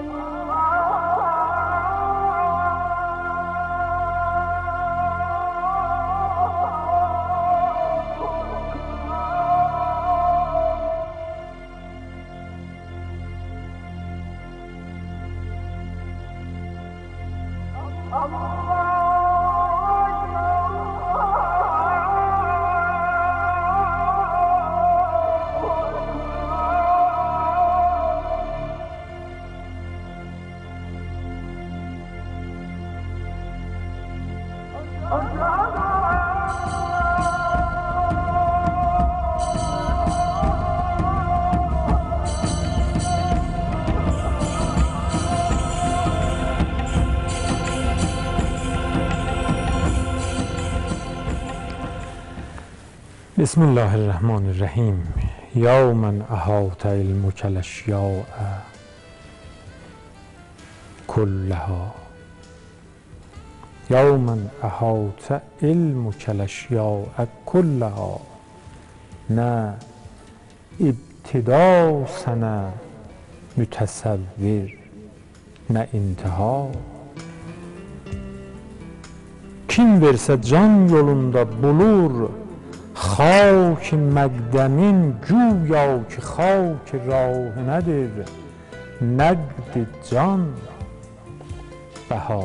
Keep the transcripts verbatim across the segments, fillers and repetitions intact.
بسم الله الرحمن الرحیم. یا من احاط علمک الاشیاء کلها، یا من احاط علمک الاشیاء کلها، نه ابتدا سنه متصور نه انتها. Kim versə can yolunda bulur خاک مقدمین، گویا که خاک راه ندر نقد can بها.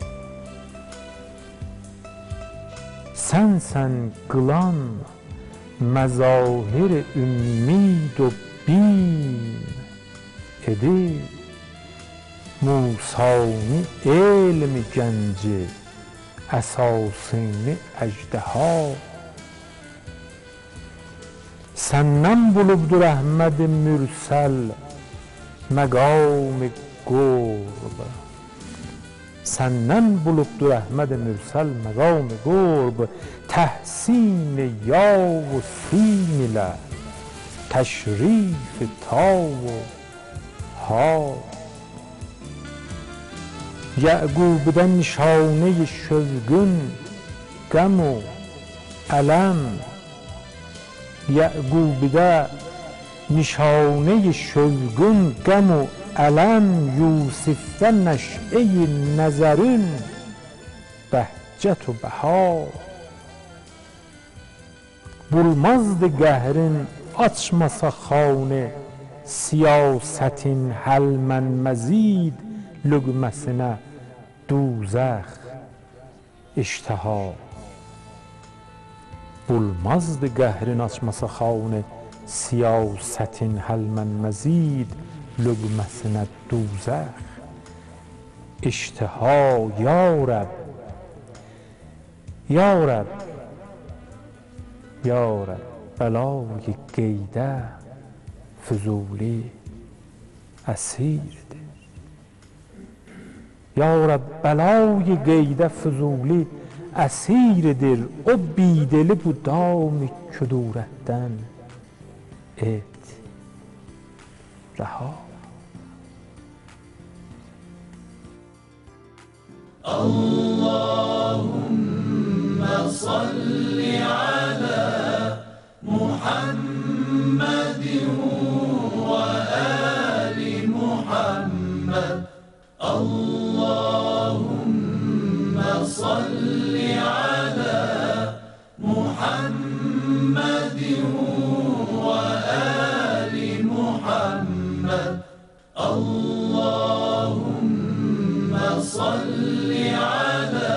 Sənsən qılan məzahir ümmid و bim edir Musani elmi gənci əsasını əjdeha. Səndən bulubdur Əhməd Mürsəl məqam qurb, səndən bulubdur Əhməd Mürsəl məqam qurb. Təhsin ya و سین ilə təşrif ta و ha. Yəqub'dən nişanə-i şövqün qəm و ələm، Yəqub'də nişanə-i şövqün qəm و ələm. Yusif'də nəş'ə-i nəzərün bəhcət و bəha. Bulmazdı qəhrin açmasa xanə siyasətin həlmən məzid lüqməsinə دوزخ iştəha. Bulmazdı qəhrin açmasa xanə siyasətin həlmən məzid lüqməsinə دوزخ iştəha. Ya Rəbb, Ya Rəbb, Ya Rəbb, bəlای qeydə Füzuli əsirdir. Ya Rəbb, bəlay qeydə Füzuli əsirdir. O bideli bu dam-ı kudurətdən et rəha. Allahümme salli ala Muhammedin ve ali Muhammed. Allahümme salli ala Muhammedin ve ali Muhammed. Allahümme salli ala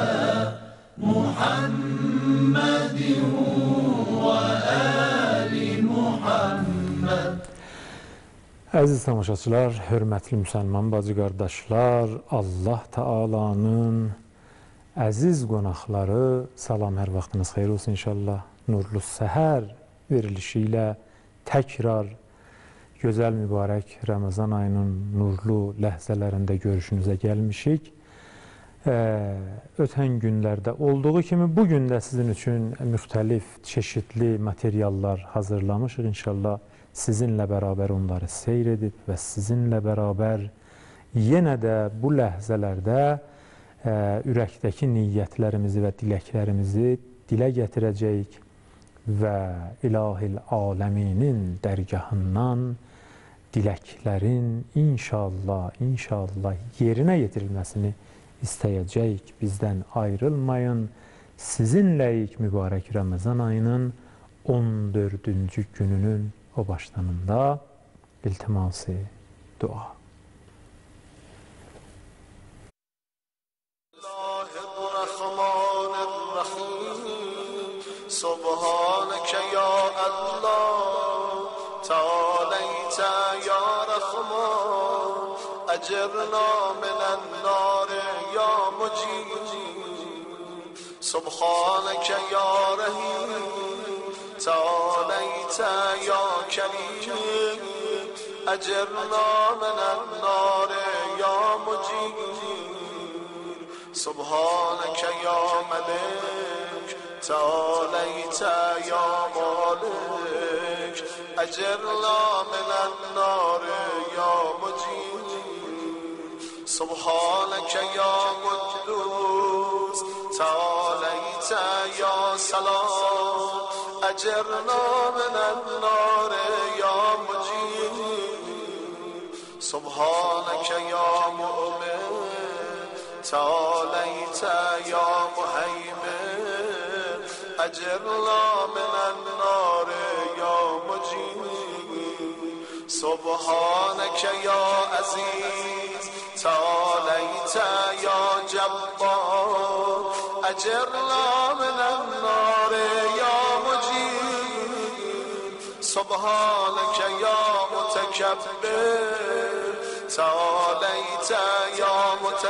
Muhammedin ve ali Muhammed. Əziz tamaşaçılar, hörmətli müsəlman bacı qardaşlar, Allah Taalanın əziz qonaqları, salam, hər vaxtınız xeyir olsun inşallah. Nurlu Səhər verilişi ilə təkrar gözəl mübarək Ramazan ayının nurlu ləhzələrində görüşünüzə gəlmişik. Ötən günlərdə olduğu kimi bugün də sizin üçün müxtəlif, çeşidli materiallar hazırlamışıq. İnşallah sizinlə bərabər onları seyr edib və sizinlə bərabər yenə də bu ləhzələrdə ürəkdəki niyyətlərimizi və diləklərimizi dilə gətirəcəyik və İlahil aləminin dərgahından diləklərin inşallah, inşallah yerinə yetirilməsini istəyəcəyik. Bizdən ayrılmayın. Sizinləyik mübarək Ramazan ayının on dördüncü gününün o başlanında iltiması dua. سبحانك يا الله تعاليت يا رحمن أجرنا من النار يا مجيب سبحانك يا رحيم تعاليت يا كريم أجرنا من النار يا مجيب سبحانك يا ملك تعاليت يا مالك أجرنا من النار يا مجيب سبحانك يا قدوس تعاليت يا سلام أجرنا من النار يا مجيب سبحانك يا مؤمن تعاليت يا مهيمن أجرنا من النار يا مجيب سبحانك يا عزيز تعاليت يا جبار أجرنا من النار يا مجيب سبحانك يا متكبر تعاليت يا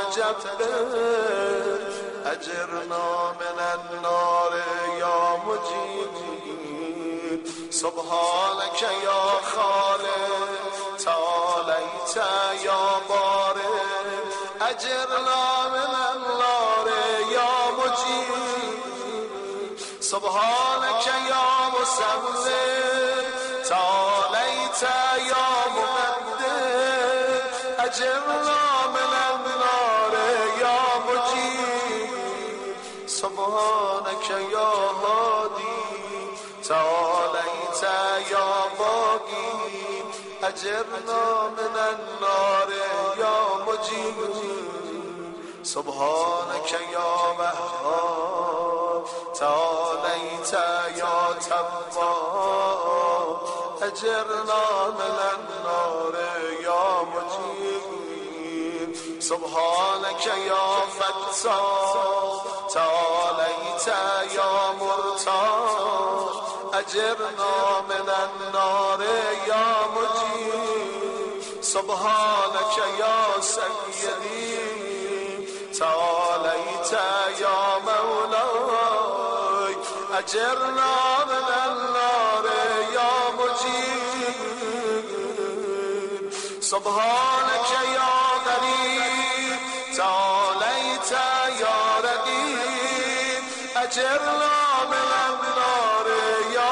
متجبر أجرنا من النار يا مجيب سبحانك يا خالق تعاليت يا بارئ أجرنا من النار يا مجيب سبحانك يا مسبح تعاليت يا مقدر أجرنا من النار يا مجيب سبحانك يا هادي تعاليت يا باقي أجرنا من النار يا مجيب سبحانك يا وهاب تعاليت يا تواب أجرنا من النار يا مجيب سبحانك يا فتاح تعاليت يا مرتاح أجرنا من النار يا مجيب سبحانك يا سيدي تعاليت يا مولاي أجرنا من النار يا مجيب سبحانك يا غريب تعاليت يا رقيب أجرنا من النار يا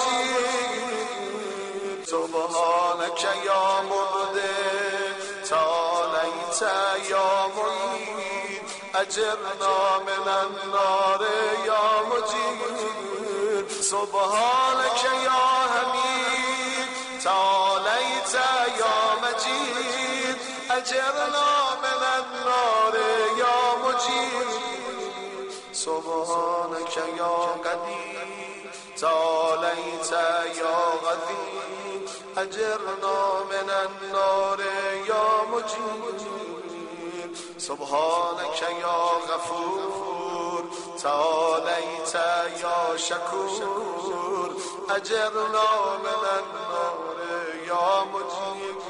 مجيب سبحانك يا مبدع تعاليت يا معيد أجرنا من النار يا مجيب سبحانك يا حميد تعاليت يا مجيد أجرنا من النار يا مجيب سبحانك يا قدير تعاليت يا غفير أجرنا من النار يا مجيب سبحانك يا غفور تعاليت يا شكور أجرنا من النار يا مجيب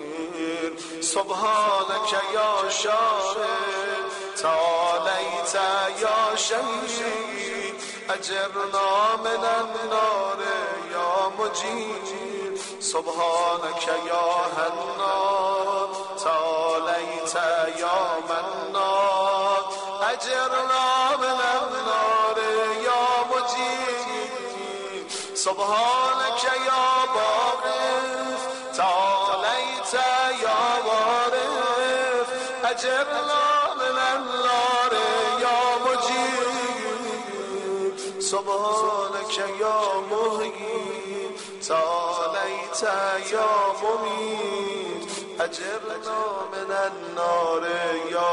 سبحانك يا شاهد تعاليت يا شهيد أجرنا من النار يا مجيب سبحانك يا حنان تعاليت يا منان أجرنا من النار يا مجيب سبحانك يا باقف تعاليت يا وارث أجرنا من النار يا مجيب سبحانك يا مهيب تعاليت يا مميت أجرنا من النار يا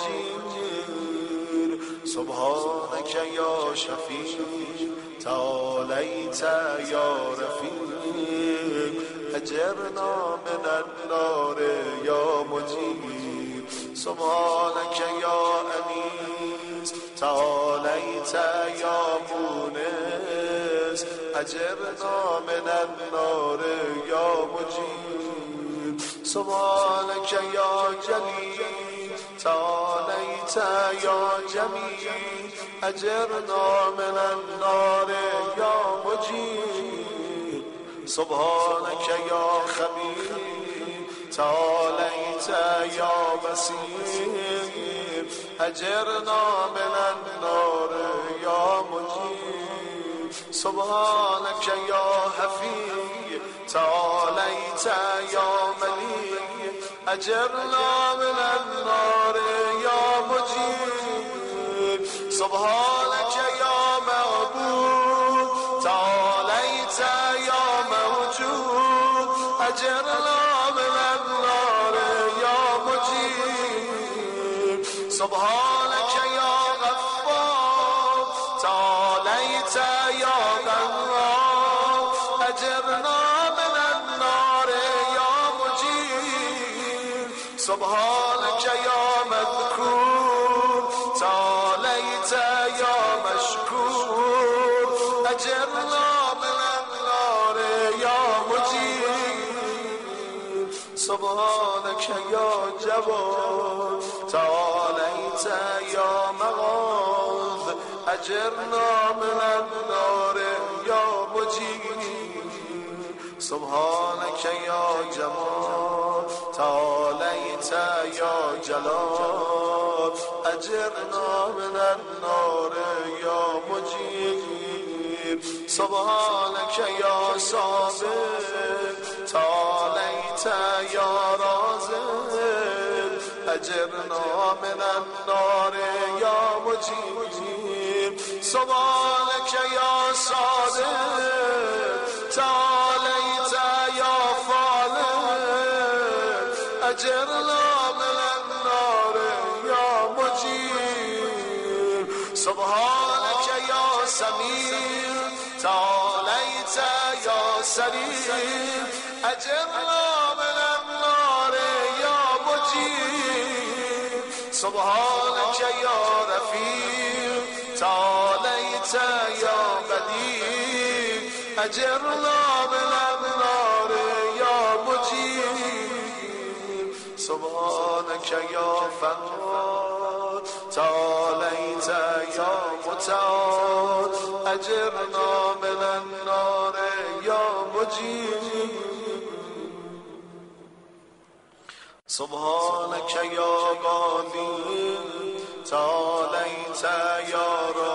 مجير سبحانك يا شفيع تعاليت يا رفيق أجرنا من النار يا مجير سبحانك يا أنيس تعاليت يا مونس أجرنا من النار يا مجير سبحانك يا جليل تعاليت يا جميل أجرنا من النار يا مجير سبحانك يا خبير تعاليت يا بصير أجرنا من النار يا مجير سبحانك يا حفيظ تعاليت يا مليك أجرنا من النار يا مجير سبحانك يا معبود تعاليت يا موجود أجرنا من النار يا مجير سبحانك يا غفار تعاليت يا غفار أجرنا من النار يا مجير سبحانك يا مذكور تعاليت يا مشكور أجرنا من النار يا مجير سبحانك يا جواد تعاليت يا مغاث أجرنا من النار يا مجير سبحانك يا جمال تعاليت يا جلال أجرنا من النار يا مجير سبحانك يا صابر تعاليت يا رازق أجرنا من النار يا مجير سبحانك يا صادق تعاليت يا فالق أجرنا من النار يا مجير سبحانك يا سميع تعاليت يا سريع أجرنا من النار يا مجير سبحانك يا رفيع تعاليت يا بديع أجرنا من النار يا مجير سبحانك يا فنان تعاليت يا متعال أجرنا من النار يا مجير سبحانك يا قادر تعاليت يا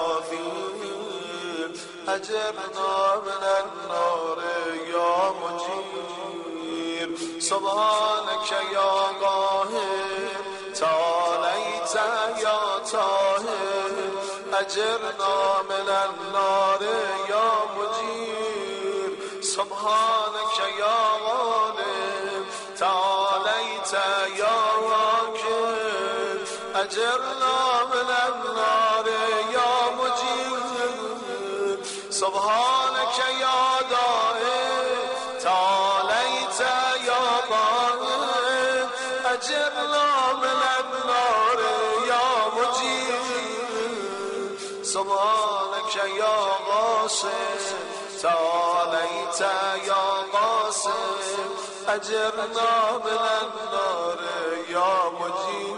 رفيق أجرنا من النار يا مجير سبحانك يا قاهر تعاليت يا طاهر أجرنا من النار يا مجير سبحانك يا غالب تعاليت يا واكب أجرنا من النار يا مجير سبحانك يا دائم تعاليت يا قائم أجرنا من النار يا مجير سبحانك يا غاصب تعاليت يا قاسم أجرنا من النار يا مجير.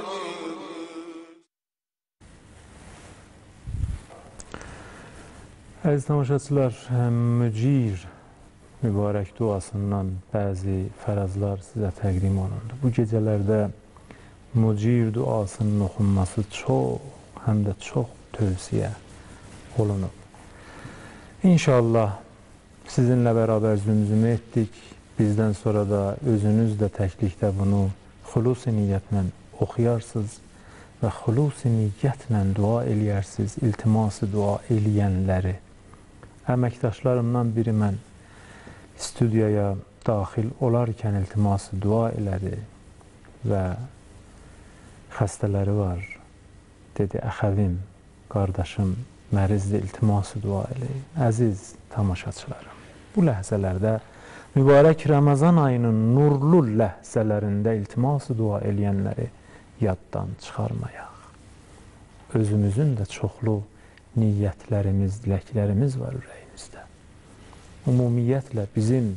Əziz tamaşaçılar, mücir mübarək duasından bəzi fərazlar sizə təqdim olundu. Bu gecələrdə mücir duasının oxunması çox, həm də çox tövsiyə olunub. İnşallah sizinlə bərabər zümzümə etdik. Bizdən sonra da özünüz də təklikdə bunu xulusi niyyətlə oxuyarsınız və xulusi niyyətlə dua eləyərsiniz. İltiması dua eləyənləri əməkdaşlarımdan biri mən studiyaya daxil olarkən iltiması dua elədi və xəstələri var. Dedi, əxəvim, qardaşım, mərizli iltiması dua eləyin. Əziz tamaşaçılarım, bu ləhzələrdə mübarək Ramazan ayının nurlu ləhzələrində iltiması dua eləyənləri yaddan çıxarmayaq. Özümüzün də çoxlu niyyətlərimiz, diləklərimiz var ürəyimizdə. Ümumiyyətlə bizim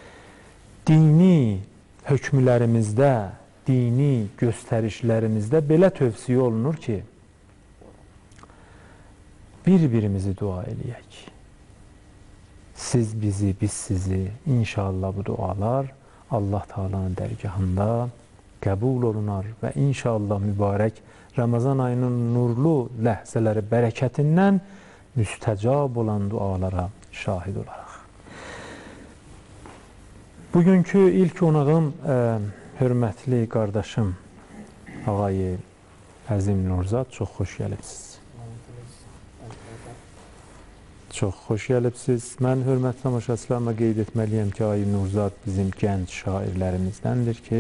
dini hökmlərimizdə, dini göstərişlərimizdə belə tövsiyə olunur ki, bir-birimizi dua eləyək. Siz bizi, biz sizi, inşallah bu dualar Allah Teala'nın dərgahında qəbul olunar və inşallah mübarək Ramazan ayının nurlu ləhzələri bərəkətindən müstəcab olan dualara şahid olaraq. Bugünkü ilk qonağım ə, hörmətli qardaşım Ağay Əzim Nurzad, çox xoş gəlibsiniz. Çox xoş gəlibsiniz. Mən hörmətli tamaşaçılarıma qeyd etməliyəm ki, Ağay Nurzad bizim gənc şairlərimizdəndir ki,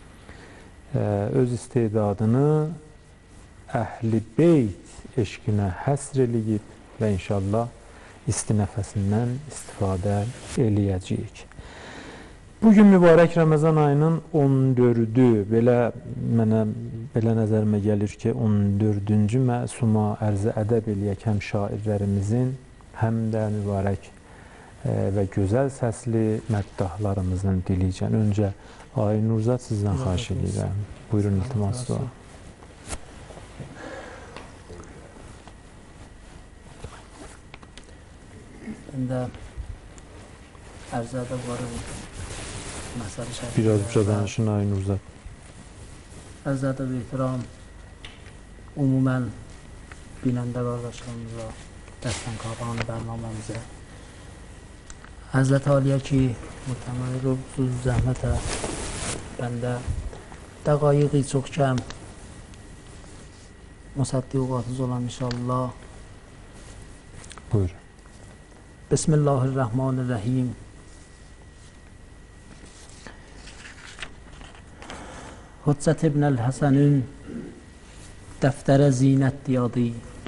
öz istedadını Əhl-i Beyt eşqinə həsr eləyib və inşallah istinəfəsindən istifadə eləyəcəyik. Bugün mübarək Ramazan ayının on dördü, belə mənə belə nəzərimə gəlir ki, on dördüncü məsuma ərzə ədəb eləyək həm şairlərimizin, həm də mübarək e, və gözəl səsli məddahlarımızın dilicən. Öncə Ağay Nurzad sizdən xahiş edirəm. Buyurun, iltimas dua. Ben de ərzədə varım. Biraz uca danışın Ağay Nurzad. Ərzədə bir ihtiram umumən binəndə qardaşlarımıza, dəstən qabanı bərnaməmizə. Həzrət Aliyə ki, mütəməli ruhsuz zəhmətə, bəndə dəqayiqi çox kəm, müsəddiqatız olan inşallah. Buyur. Bismillahirrahmanirrahim. Hüccət ibn el-Həsənün dəftərə zinət diyadı.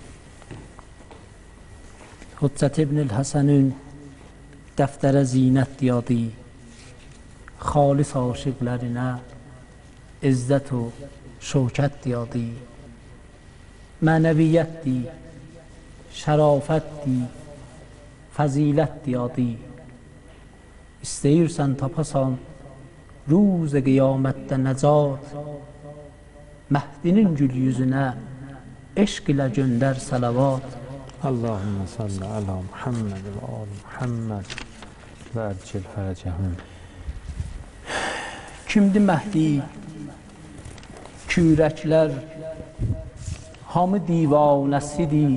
Hüccət ibn el-Həsənün dəftərə zinət diyadı. Xalis aşıqlərinə izzət o şövkət diyadı. Mənəviyyətdir, şərafətdir, fəzilət diyadı. İstəyirsən tapasan ruz qiyamətdə nəcat, Məhdinin gül yüzünə eşq ilə göndər salavat. Allahümme salli ala Muhammed və ali Muhammed və ərcil fərəcəhüm. Kimdi Məhdi? Kürəklər hamı divanəsidir.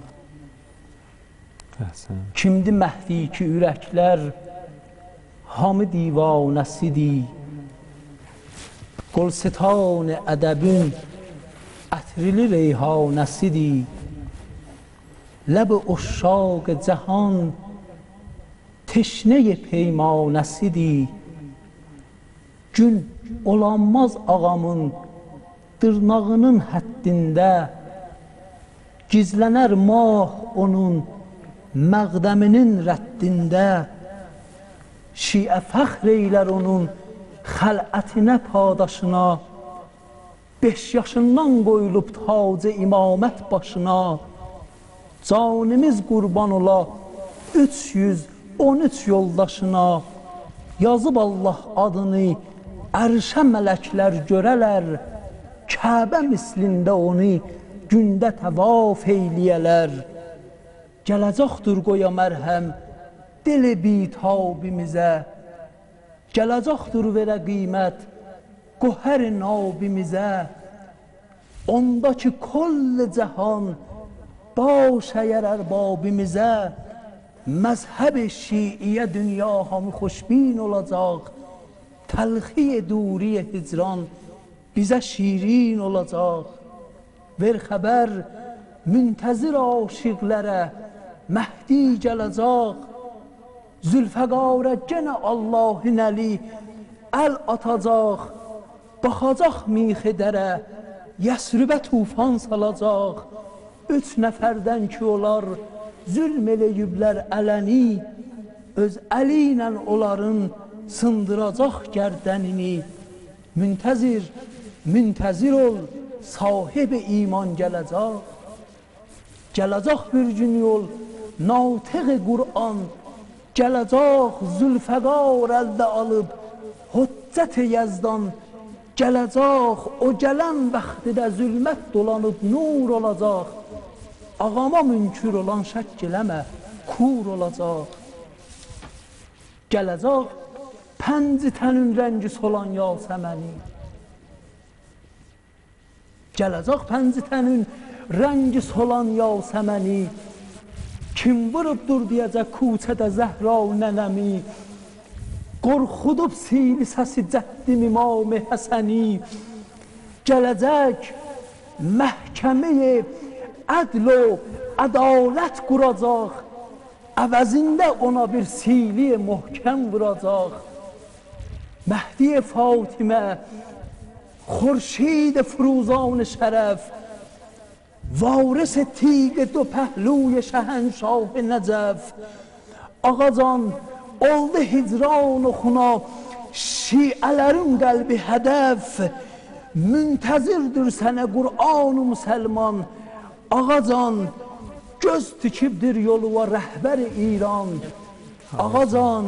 Kimdi Məhdi ki, ürəklər hamı divanəsidir. Qolsitan ədəbin ətrili reyhanəsidir. Ləb-i uşşaq cəhan teşnə-i peymanəsidir. Gün olanmaz ağamın dırnağının həddində, gizlənər mah onun məqdəminin rəddində. Şiə fəxr eylər onun xələtinə padaşına, beş yaşından qoyulub tacı imamət başına. Canimiz qurban ola üç yüz on üç yoldaşına. Yazıb Allah adını ərşə mələklər görələr, Kəbə mislində onu gündə təvaf eyləyələr. Gələcəkdir qoya mərhəm dili bitabimizə, gələcəkdir verə qiymət qohər-i nabimizə. Onda ki koll cəhan baş əyər ərbabimizə, məzhəb-i şiiyə dünya hamı xoşbin olacaq. Təlxi duri hicran bizə şirin olacaq. Ver xəbər müntəzir aşiqlərə Məhdi gələcək. Zülfəqarə genə Allahın əli əl atacaq, baxacaq mixedərə, Yəsribə tufan salacaq. Üç nəfərdən ki olar, zülm eləyiblər ələni, öz əli ilə onların sındıracaq gərdənini. Müntəzir, müntəzir ol, sahibi iman gələcək. Gələcək bir gün yol, natiq-i Qur'an, gələcək Zülfəqar əldə alıb, Hüccət-i Yəzdan, gələcək o gələn vaxtidə zülmət dolanıb nur olacaq. Ağama münkür olan şək eləmə, kur olacaq. Gələcək pənci tənin rəngi solan yasəməni. Gələcək pənci tənin rəngi solan yasəməni. Kim vurubdur deyəcək kuçədə Zəhra nənəmi. Qorxudub sili səsi cəddim İmam-ı Həsəni. Gələcək məhkəməyə ədl o ədalət quracaq. Əvəzində ona bir sili möhkəm vuracaq. Məhdi Fatimə, Xurşid Firuzan şərəf, varis tiq dو پهلوی شهنشاه نجف. Ağacan oldu hicran و xuna, şiələrin qəlbi hədəf. Müntəzirdir sənə Qur'an-ı Müsəlman. Ağacan göz tikibdir yolu və rəhbər İran. Ağacan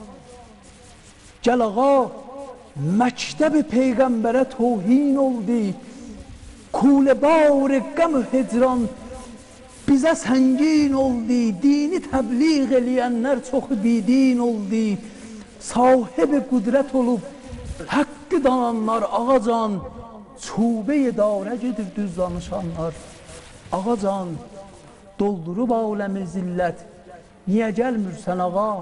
gəl ağa, məktəb-i Peyğəmbərə tohin oldu. Kule bar qəm hicran bizə səngin oldu. Dini təbliğ eləyənlər çoxu bidin oldu. Sahibi qüdrət olub haqqı dananlar. Ağacan çubeyi darə gedir düz danışanlar. Ağacan doldurub aləmi zillət, niyə gəlmirsən ağa?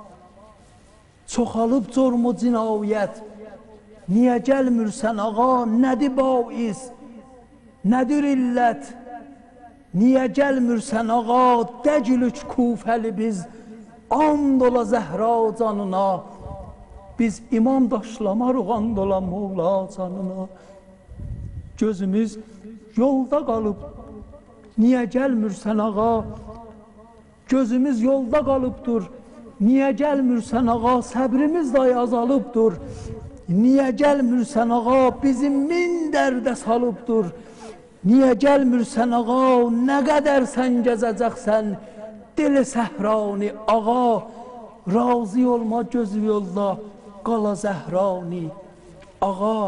Çoxalıb cormu cinayət, niyə gəlmirsən ağa? Nədir bais, nədir illət, niyə gəlmirsən ağa? Dəcilük kufəli biz, and ola Zəhra canına. Biz imam daşlamarıq, and ola Moğla canına. Gözümüz yolda qalıb, niyə gəlmirsən ağa? Gözümüz yolda qalıbdır, niyə gəlmirsən ağa? Səbrimiz də azalıbdır, niyə gəlmirsən ağa? Bizim min dərdə salıbdır, niyə gəlmirsən ağa? Nə qədər sən gəzəcəksən dili səhrani ağa? Razı olma gözü yolda qala Zəhrani ağa.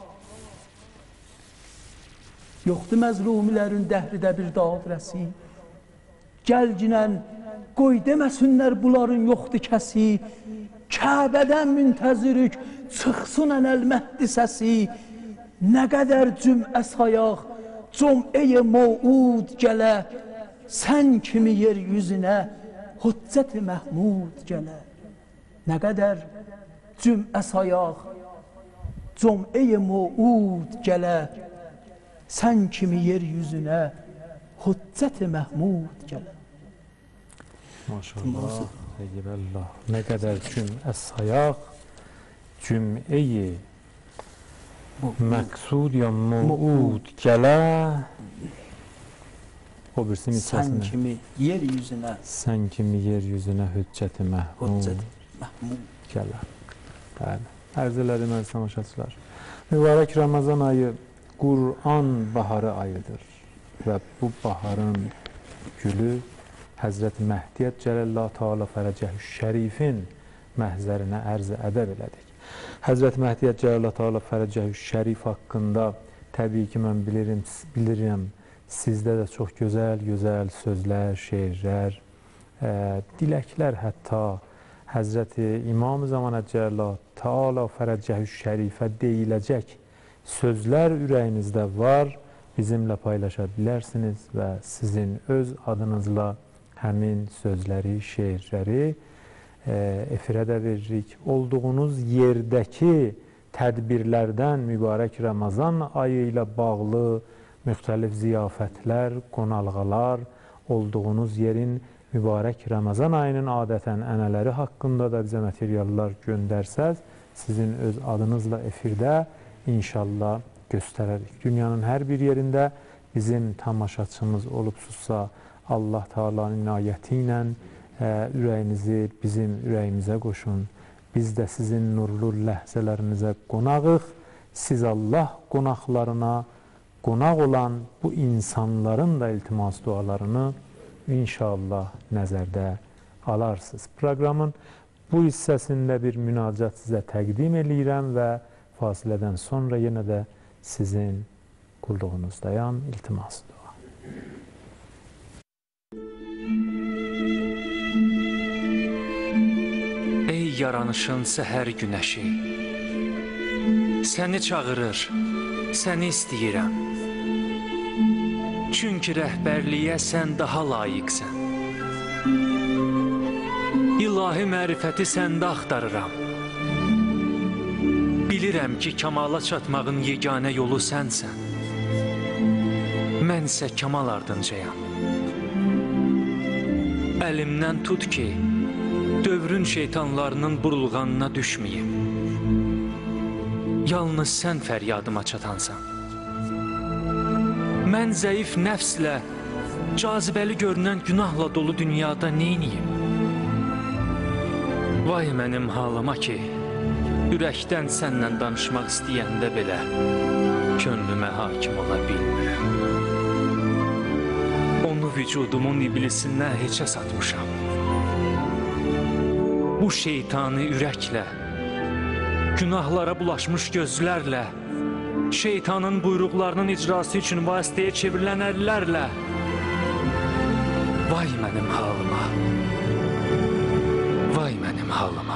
Yoxdur məzlumilərin dəhridə bir dadrəsi. Gəl ginən qoy deməsinlər bunların yoxdur kəsi. Kəbədən müntəzirik çıxsın ənəl-məhdi səsi. Nə qədər cümə sayaq cümə-i Mevud gələ. Sən kimi yeryüzünə Hüccət-i Məhmud gələ. Nə qədər cümə sayaq cümə-i Mevud gələ. Sən kimi yeryüzünə Hüccət-i Məhmud gələ. Maşallah, eyvallah. Nə qədər cümə sayaq cümə-i məqsud ya Mevud gələ. O birisi sən kimi yeryüzünə sən kimi yeryüzünə Hüccət-i Məhmud Məhmud gələ. Bəli. Ərz elədim əziz tamaşaçılar. Mübarək Ramazan ayı Qur'an baharı ayıdır və bu baharın gülü Həzrət Məhdiyyət Cələllah Teala Fərəcəhü Şərifin məhzərinə ərz ədəb elədik. Həzrət Məhdiyyət Cələllah Teala Fərəcəhü Şərif haqqında təbii ki, mən bilirim, bilirəm, sizdə də çox gözəl, gözəl sözlər, şeirlər, ə, diləklər, hətta Həzrəti İmam Zamanə Cələllah Teala Fərəcəhü Şərifə deyiləcək sözlər ürəyinizdə var, bizimlə paylaşa bilərsiniz və sizin öz adınızla həmin sözləri, şeirləri e, efirə də veririk. Olduğunuz yerdəki tədbirlərdən mübarək Ramazan ayı ilə bağlı müxtəlif ziyafətlər, qonalğalar, olduğunuz yerin mübarək Ramazan ayının adətən ənələri haqqında da bizə materiallar göndərsəz, sizin öz adınızla efirdə inşallah göstərərik. Dünyanın hər bir yerində bizim tamaşaçımız olubsuzsa, Allah Teala'nın inayəti ilə ürəyinizi bizim ürəyimizə qoşun. Biz də sizin nurlu ləhzələrinizə qonağıq. Siz Allah qonaqlarına qonaq olan bu insanların da iltimas dualarını inşallah nəzərdə alarsınız. Proqramın bu hissəsində bir münacat sizə təqdim eləyirəm və fasilədən sonra yenə də sizin qulluğunuzdayam. İltimas dua. Ey yaranışın səhər günəşi, səni çağırır, səni istəyirəm. Çünki rəhbərliyə sən daha layiqsən. İlahi mərifəti səndə axtarıram. Bilirəm ki, kamala çatmağın yeganə yolu sənsən. Mən isə kamal ardınca,yam. Əlimdən tut ki, dövrün şeytanlarının burulğanına düşməyim. Yalnız sən fəryadıma çatansan. Mən zəif nəfslə, cazibəli görünən günahla dolu dünyada neyniyim? Vay mənim halıma ki, ürəkdən sənlə danışmaq istəyəndə belə könlümə hakim ola bilmirəm. Onu vücudumun iblisindən heçə satmışam. Bu şeytanı ürəklə, günahlara bulaşmış gözlərlə, şeytanın buyruqlarının icrası üçün vasitəyə çevrilən əllərlə, vay mənim halıma, vay mənim halıma.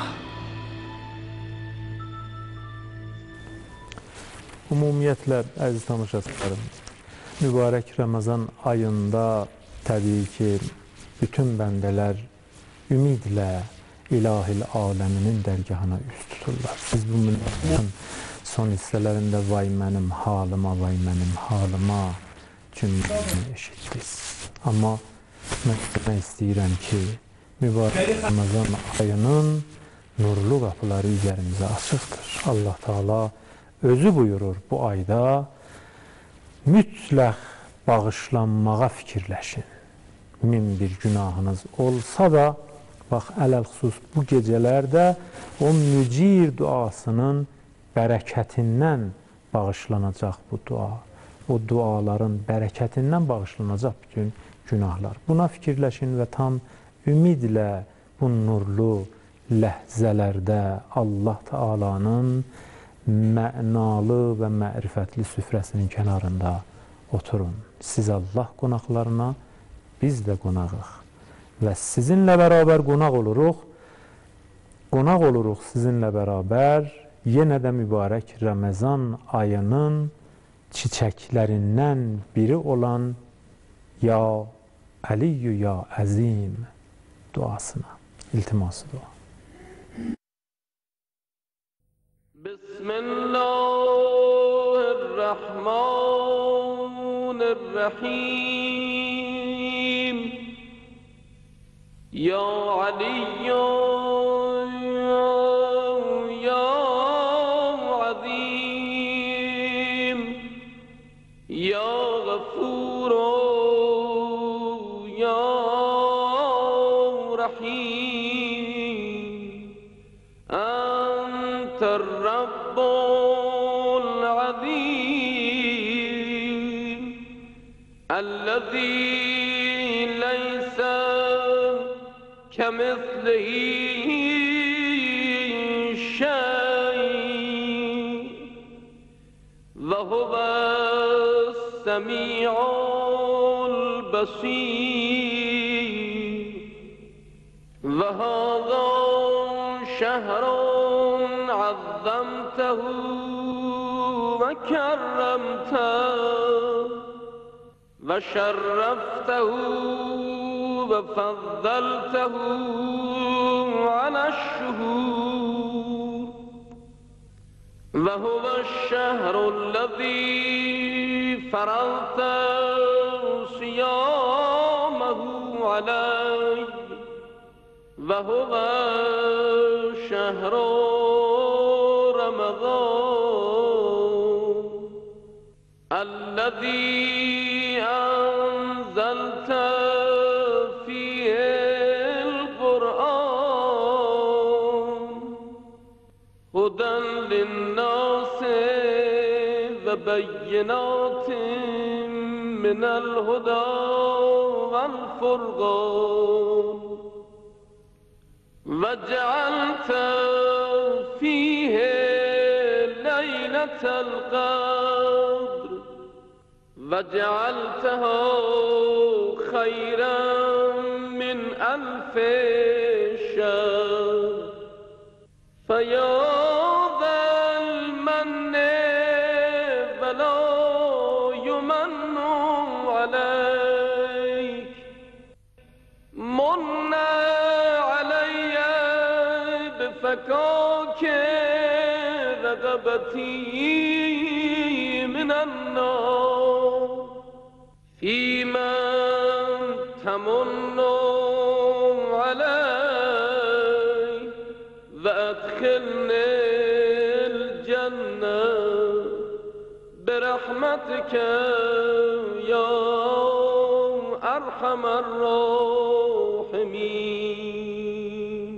Ümumiyyətlə, əziz tamaşaçılarım, mübarək Ramazan ayında təbii ki, bütün bəndələr ümidlə İlahil aləminin dərgahına üst tuturlar. Siz bu münasibətin son hissələrində vay mənim halıma, vay mənim halıma cümləsini eşitdiniz. Amma mən demək istəyirəm ki, mübarək Ramazan ayının nurlu qapıları üzərimizə açıqdır. Allah Teala özü buyurur bu ayda mütləq bağışlanmağa fikirləşin. Min bir günahınız olsa da, bax, ələl-xüsus bu gecələrdə o mücir duasının bərəkətindən bağışlanacaq bu dua. O duaların bərəkətindən bağışlanacaq bütün günahlar. Buna fikirləşin və tam ümidlə bu nurlu ləhzələrdə Allah Teala'nın mənalı və mərifətli süfrəsinin kənarında oturun. Siz Allah qonaqlarına, biz də qonağıq. Və sizinlə bərabər qonaq oluruq. Qonaq oluruq sizinlə bərabər. Yenə də mübarək Ramazan ayının çiçəklərindən biri olan Ya Əliyyü Ya Əzim duasına, iltiması dua. Bismillahirrahmanirrahim. Ya Aliyyü Ya Azim, Ya Gafuru Ya Rahim, Enter Rabbul Azim, Allazi leysa كمثله شيء وهو السميع البصير وهذا شهر عظمته وكرمته وشرفته وفضلته على الشهور وهو الشهر الذي فرضت صيامه علي وهو شهر رمضان الذي أنزلت فيه القرآن هدى للناس وبينات من الهدى والفرقان وجعلت فيه ليلة القدر وجعلته خيرا من ألف شهر فيا ذا المن ولا يمن عليك من علي بفكاك رغبتي من النار فيمن تمن علي وأدخلني الجنة برحمتك يا أرحم الراحمين.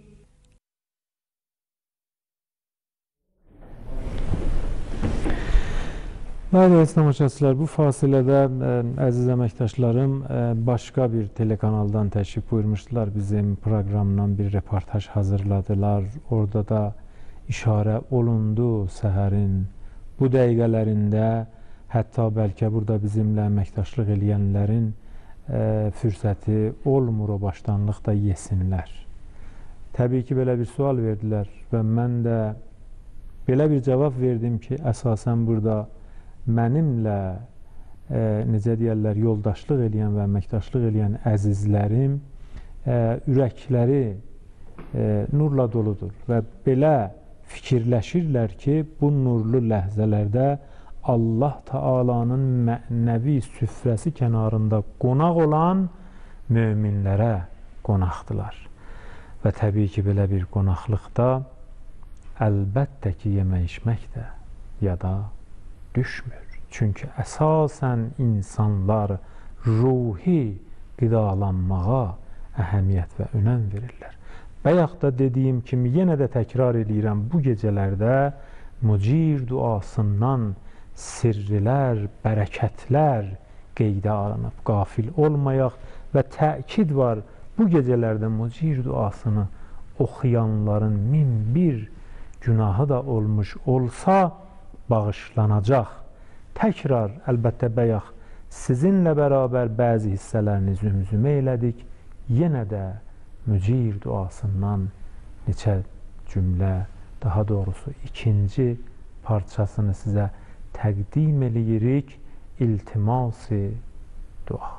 Değerli tamaşaçılar, bu fasilədə ə, əziz əməkdaşlarım ə, başqa bir telekanaldan təşrif buyurmuşdular. Bizim proqramdan bir reportaj hazırladılar. Orada da işarə olundu səhərin bu dəqiqələrində, hətta bəlkə burada bizimlə əməkdaşlıq eləyənlərin ə, fürsəti olmur o başdanlıq da yesinlər. Təbii ki, belə bir sual verdilər və mən də belə bir cavab verdim ki, əsasən burada mənimlə e, necə deyərlər, yoldaşlıq eləyən və əməkdaşlıq eləyən əzizlərim e, ürəkləri e, nurla doludur və belə fikirləşirlər ki, bu nurlu ləhzələrdə Allah Taala'nın mənəvi süfrəsi kənarında qonaq olan möminlərə qonaqdılar. Və təbii ki, belə bir qonaqlıqda əlbəttə ki, yemək içmək də yada düşmür. Çünki əsasən insanlar ruhi qidalanmağa əhəmiyyət və önəm verirlər. Bayaq da dediyim kimi, yenə də təkrar edirəm, bu gecələrdə mücir duasından sirrilər, bərəkətlər qeydə alınıb, qafil olmayaq və təkid var, bu gecələrdə mücir duasını oxuyanların min bir günahı da olmuş olsa, bağışlanacaq. Təkrar, əlbəttə bayaq sizinlə bərabər bəzi hissələrini zümzümə elədik. Yenə də mücir duasından neçə cümlə, daha doğrusu ikinci parçasını sizə təqdim eləyirik. İltimasi dua.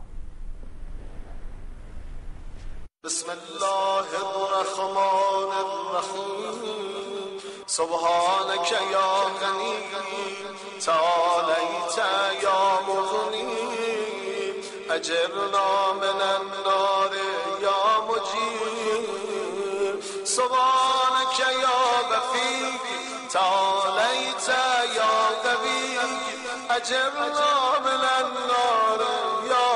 Bismillahirrahmanirrahim. Subhaneke ya gani تعاليت يا مغني أجرنا من النار يا مجير سبحانك يا بفي تعاليت يا قوي أجرنا من النار يا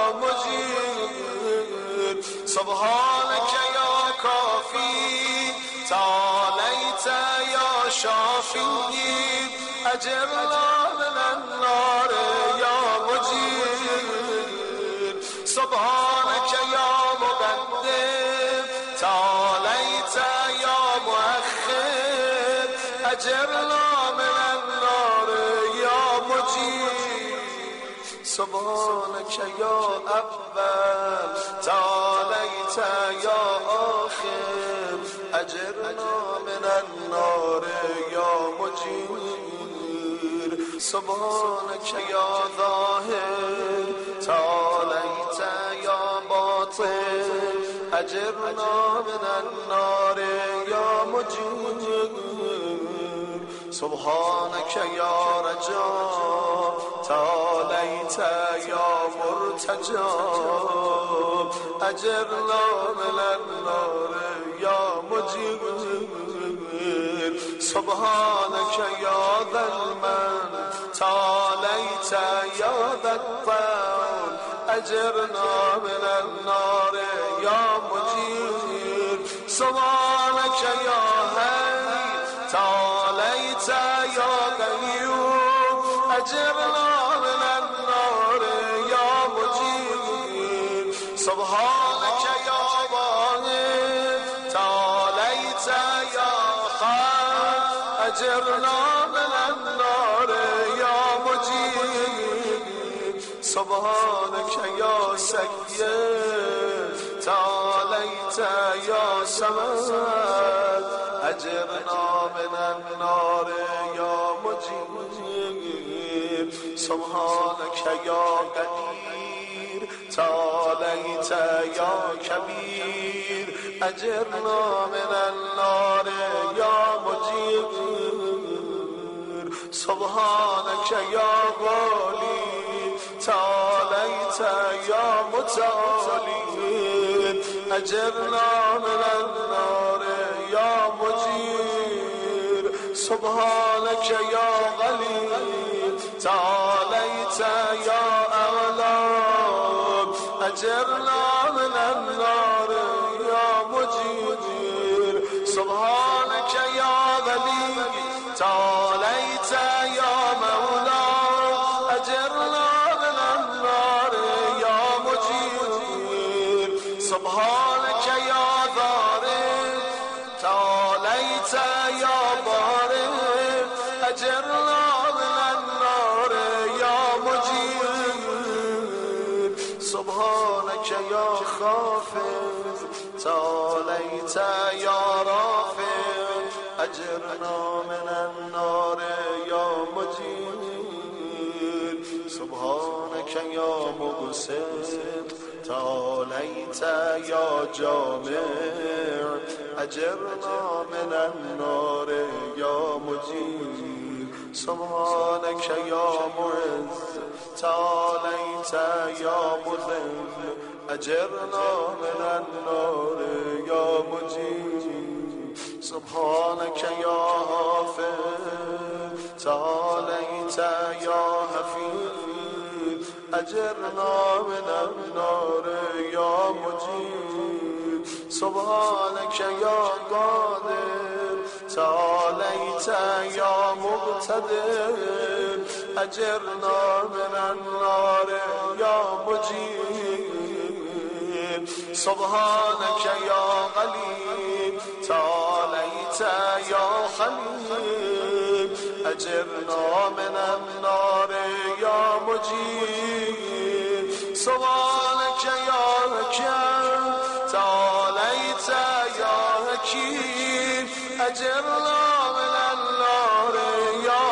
مجير سبحانك يا كافي تعاليت يا شافي أجرنا من النار يا مجير سبحانك يا مقدم تعاليت يا مؤخر أجرنا من النار يا مجير سبحانك يا أول تعاليت يا آخر أجرنا من النار يا مجير سبحانك يا ظاهر تعاليت يا باطن أجرنا من النار يا مجير سبحانك يا رجاء تعاليت يا مرتجى أجرنا من النار يا مجير سبحانك يا ذا المن تعاليت يا ذا الطول أجرنا من النار يا مجير سبحانك يا هي تعاليت يا قيوم أجرنا من النار يا مجير سبحانك يا واحد تعاليت يا خالق أجرنا من النار يا مجير سبحانك يا سيد تعاليت يا سمد أجرنا من النار يا مجير سبحانك يا قدير تعاليت يا كبير أجرنا من النار يا مجير سبحانك يا غالي تعاليت يا متعالي أجرنا من النار يا مجير سبحانك يا غلي تعاليت يا أعلى أجرنا من النار يا مجير سبحانك يا غلي تعاليت يا مولا أجرنا من النار يا مجير سبحانك يا ضارب تعاليت يا بارب أجرنا من النار يا مجير سبحانك يا خافض تعاليت يا رافع أجرنا من النار يا مجير سبحانك يا مقسط تعاليت يا جامع أجرنا من النار يا مجير سبحانك يا معز تعاليت يا مذل أجرنا من النار يا مجير سبحانك يا حافظ تعاليت يا حفيظ أجرنا من النار يا مجير سبحانك يا قادر تعاليت يا مقتدر أجرنا من النار يا مجير سبحانك يا غليب تعاليت يا خليل أجرنا من النار يا مجير سبحانك يا حكيم تعاليت يا حكيم أجرنا من النار يا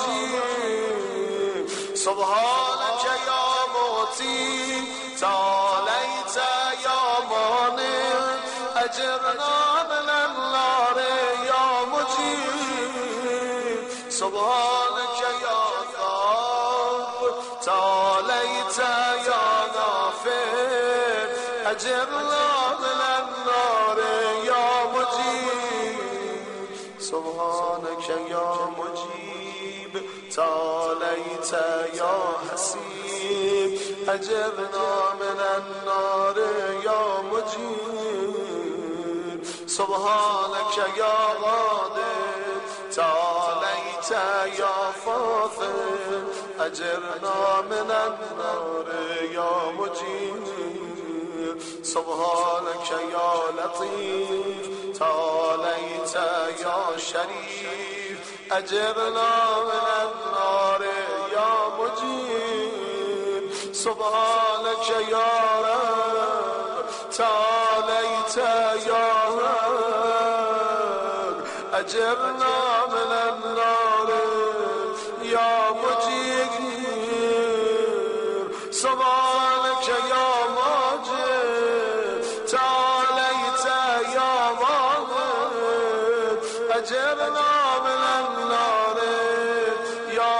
مجير سبحانك يا موتي تعاليت يا مانع أجرنا من النار يا مجير سبحانك يا غافر تعاليت يا غافر أجرنا من النار يا مجير سبحانك يا مجيب تعاليت يا حسيب أجرنا من النار يا مجير سبحانك يا قادر تعاليت يا فاضل أجرنا من النار يا مجير سبحانك يا لطيف تعاليت يا شريف أجرنا من النار يا مجير سبحانك يا رب تعاليت يا رب أجرنا من النار يا مجير سبحانك يا ماجد تعاليت يا ماجد أجرنا من النار يا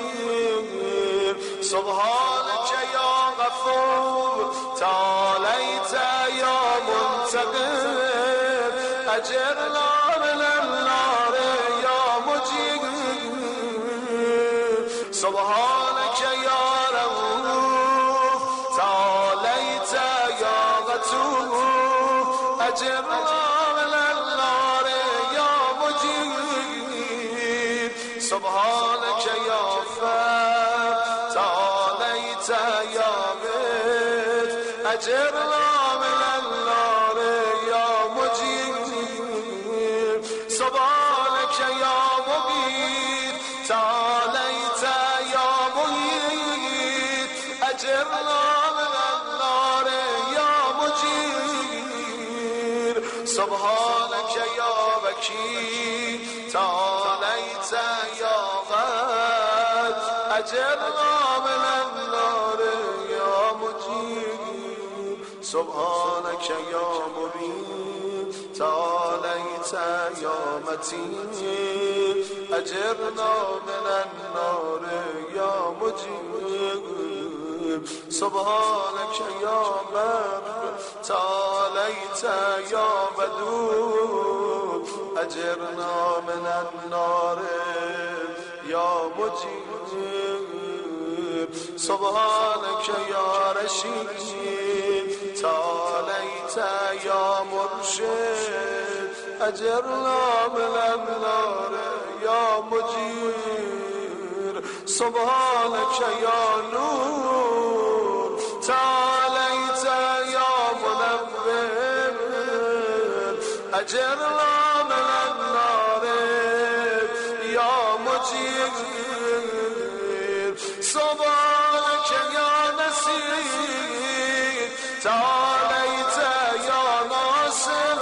مجير سبحانك يا غفور تعاليت أجرنا من النار يا مجيب سبحانك يا رؤوف تعاليت يا غتوب أجرنا من النار يا مجيب سبحانك يا فر تعاليت يا بيت أجرنا من النار يا مجيب سبحانك يا مبيت تعاليت يا مهيت أجرنا من النار يا مجير سبحانك يا وكيل تعاليت يا غد أجرنا من النار يا مجير سبحانك يا مبين تعاليت يا متين أجرنا من النار يا مجيب سبحانك يا بر تعاليت يا بدود أجرنا من النار يا مجيب سبحانك يا رشيد تعاليت يا مرشد أجرنا من النار يا مجير سبحانك يا نور تعاليت يا منور أجرنا من النار يا مجير سبحانك يا نسير تعاليت يا ناصر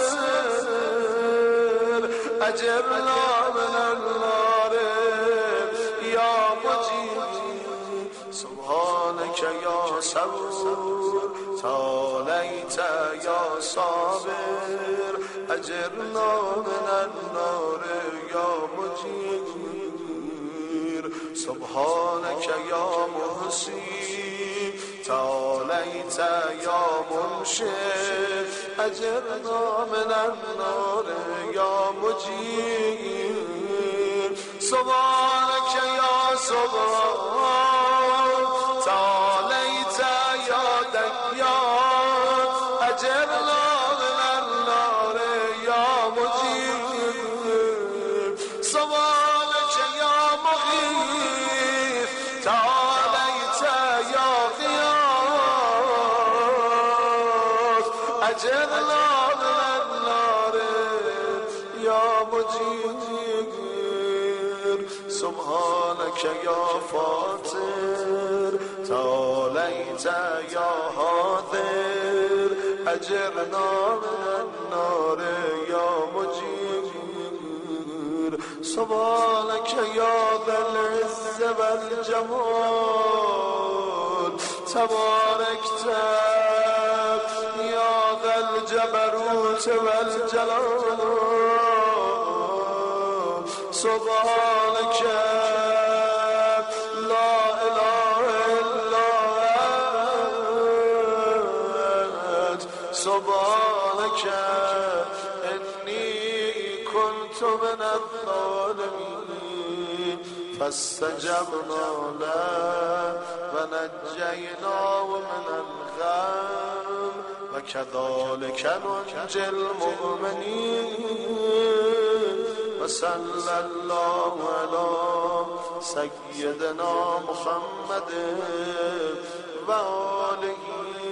أجرنا من النار يا مجيب سبحانك يا صبور تعاليت يا صابر أجرنا من النار يا مجيب سبحانك يا محسن تعاليت يا منشد أجرنا من النار يا مجيب سبحانك يا سبحان تعاليت يا ديان أجرنا من النار يا مجيب سبحانك يا مغيث تعاليت يا غياث أجرنا من النار يا مجيب سبحانك يا فاطر تعاليت يا حاضر أجرنا من النار يا مجيب سبحانك يا ذا العز والجمال تباركت يا ذا الجبروت والجلال سبحانك لا إله إلا أنت سبحانك إني كنت من الظالمين فاستجبنا له ونجيناه من الغم وكذلك ننجي المؤمنين وصلى الله على سيدنا محمد وآله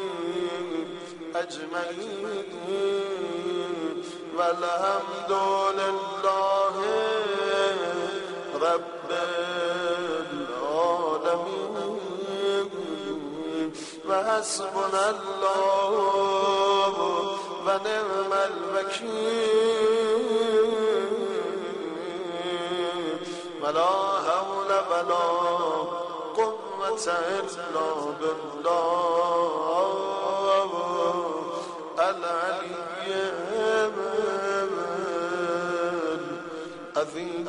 أجمعين والحمد لله رب العالمين وحسبنا الله ونعم الوكيل ولا حول ولا قوة إلا بالله العلي العظيم.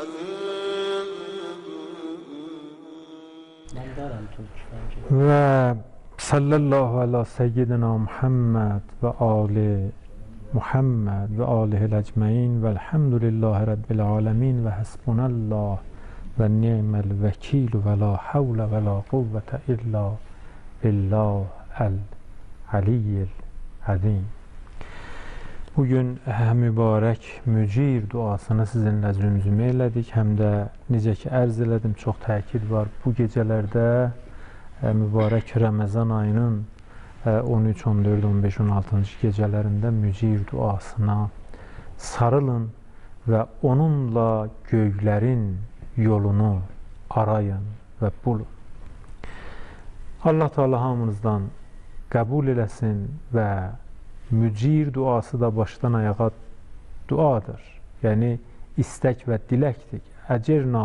من دارم Türk bence. ve sallallahu ala seyyidina Muhammed ve ali Muhammed ve alihi ecmaîn ve'lhamdülillahi rabbil âlemin ve hasbunallah ve ni'mel vekil ve la havle ve la kuvvete illa billahil aliyyil azim. Bugün mübarək mücir duasını sizinlə zümzümə elədik. Həm də necə ki ərz elədim, çox təkid var. Bu gecələrdə mübarək Ramazan ayının on üç, on dörd, on beş, on altıncı gecələrində mücir duasına sarılın və onunla göylərin yolunu arayın və bulun. Allah Teala hamınızdan qəbul eləsin və mücir duası da başdan ayağa duadır. Yəni istək və diləkdir. Əcirna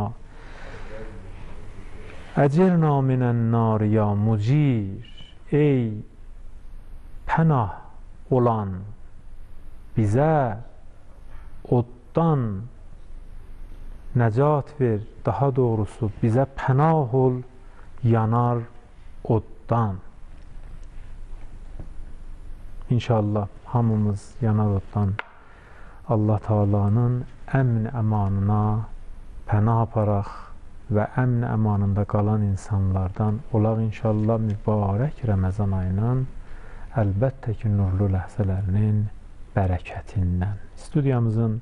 Əcirna minən nar ya mucir. Ey pənah olan, bizə oddan nəcat ver, daha doğrusu bizə pənah ol yanar oddan. İnşallah hamımız yanar oddan Allah Teala'nın əmn əmanına pənah aparaq və əmn əmanında qalan insanlardan olaq inşallah. Mübarək Ramazan ayının əlbəttə ki nurlu ləhzələrinin bərəkətindən. Studiyamızın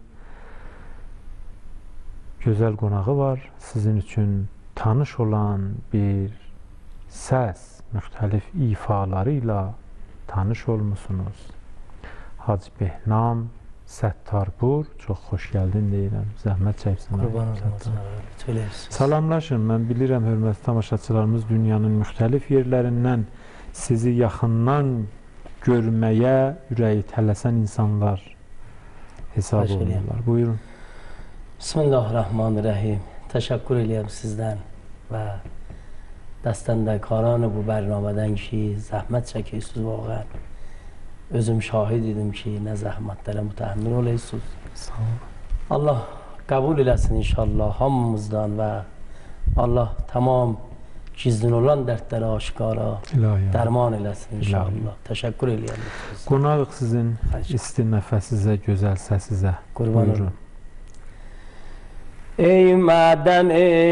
gözəl qonağı var. Sizin üçün tanış olan bir səs, müxtəlif ifalarıyla tanış olmusunuz. Hacı Behnam Səttarpur, çox xoş gəldin deyirəm. Zəhmət çəksin. Qurban olsun. Salamlaşın. Mən bilirəm, hörmətli tamaşaçılarımız dünyanın müxtəlif yerlərindən sizi yaxından görməyə ürəyi tələsən insanlar hesab olunurlar. Buyurun. Bismillahirrahmanirrahim. Təşəkkür edirəm sizdən və dəstəndəkarان bu bərnamədən ki, zəhmət çəkirsiniz vaxtən. Özüm şahid idim ki, nə zəhmətlərə mütəhəmmil olursunuz. Sağ olun. Allah qəbul eləsin inşallah hamımızdan və Allah tamam gizlin olan dərdləri aşkara İlahi. dərman eləsin inşallah. İlahi. Təşəkkür edirəm. Qonaq sizin isti nəfəsinizə, gözəl səsinizə. Qurban Buyurun. ای مدن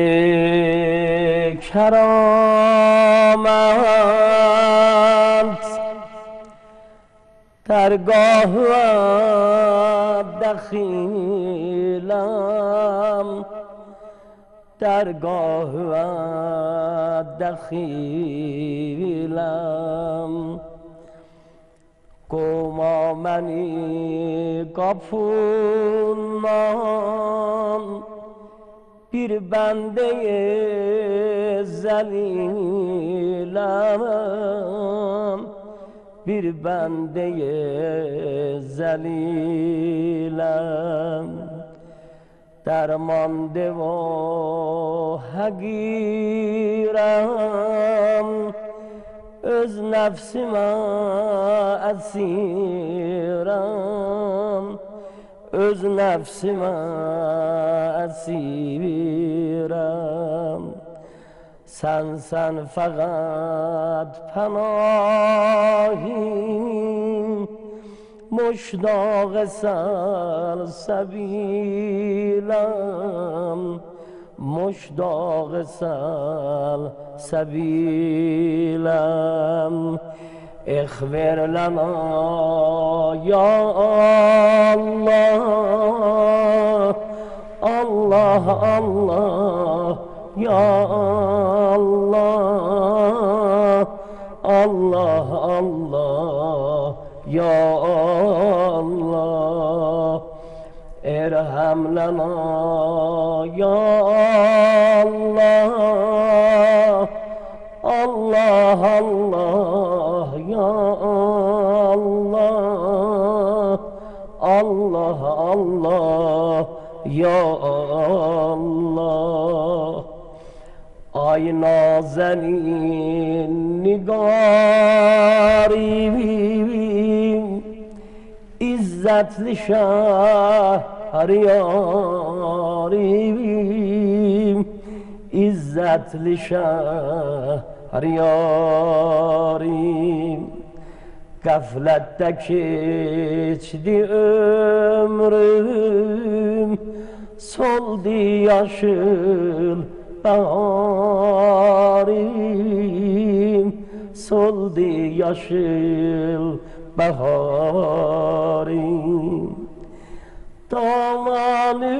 کرامت درگاه دخیلم درگاه دخیلم قوما منی قفونم bir bende zelilam bir bende zelilam derman deva hagiram öz nefsime esiram öz nefsime esirem sen sen fakat panahim muştaq salsabilem muştaq salsabilem اغفر لنا يا الله الله الله يا الله الله الله يا الله ارحم لنا يا الله الله الله يا الله الله الله يا الله ay nazenin nigariyim İzzetli şahriyariyim İzzetli şahriyariyim Gaflette geçti ömrüm, soldu yaşıl baharım, soldu yaşıl baharım. Damanı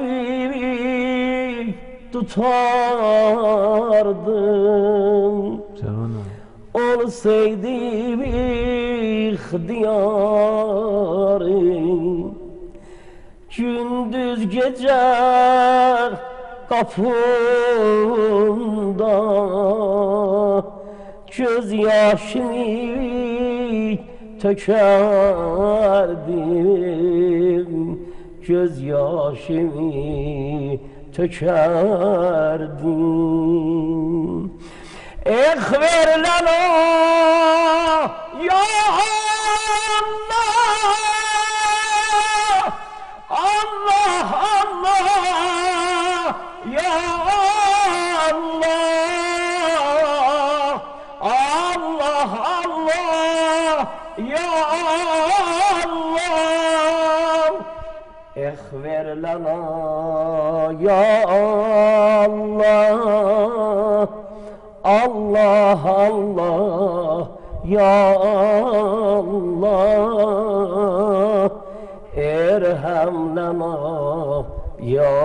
tutardım, Canan. olsaydı ihtiyarım. Gündüz gece kapımda gözyaşımı tökerdim, gözyaşımı tökerdim. Eh ver lan o ya Allah, Allah Allah ya Allah, Allah Allah ya Allah. Eh ver lan o ya Allah, Allah Allah ya Allah, erham lana ya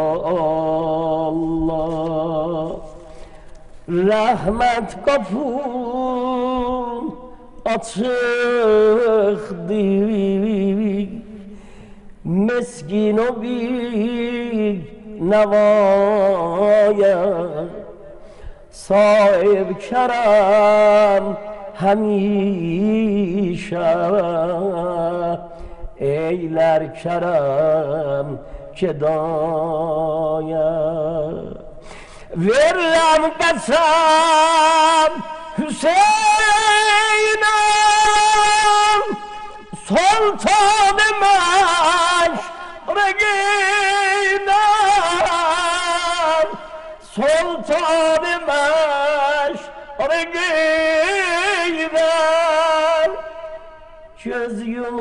Allah. Rahmet kapım açıktır, meskin o bir nevaya, sahip kerem hemişe eyler kerem kedaya. Veririm kasam Hüseyin'im, sultan-ı meşrikînem, sultan-ı meşrikînem. Göz yum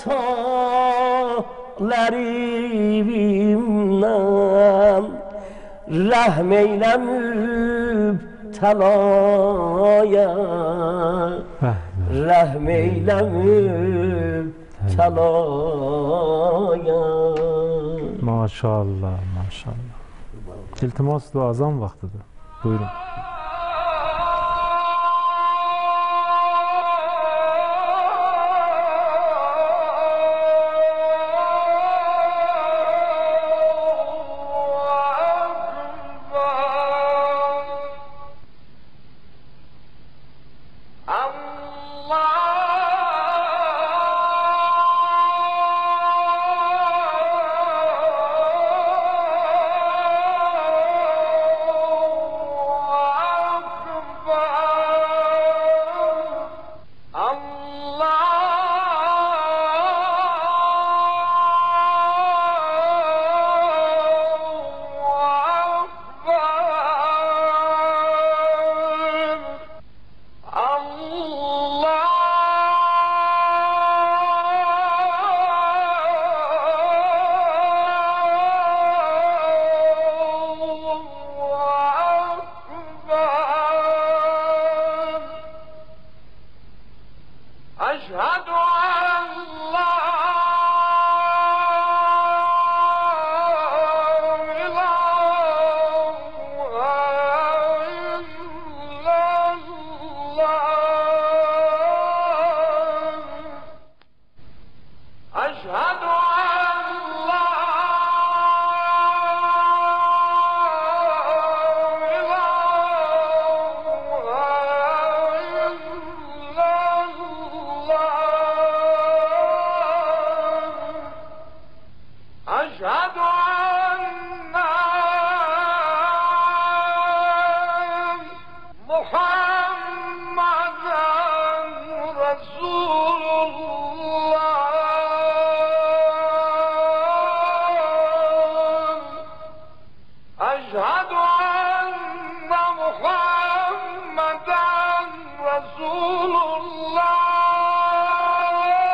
hatalarımdan, rahmeyle müptelaya, rahmeyle müptelaya. Maşallah, maşallah. İltimas ve azam vaktidir. Buyurun. Muhammeden Resulullah.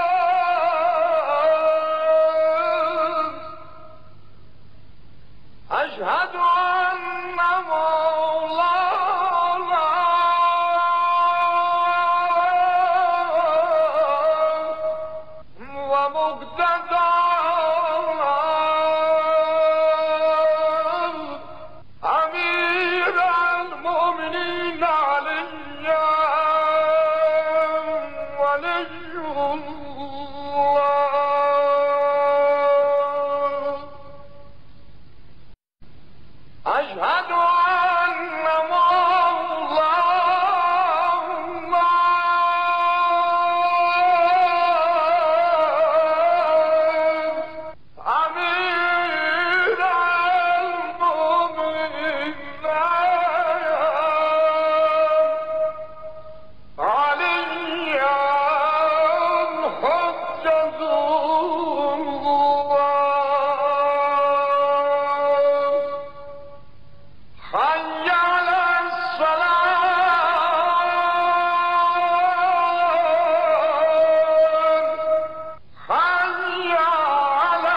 حي على الصلاة حي على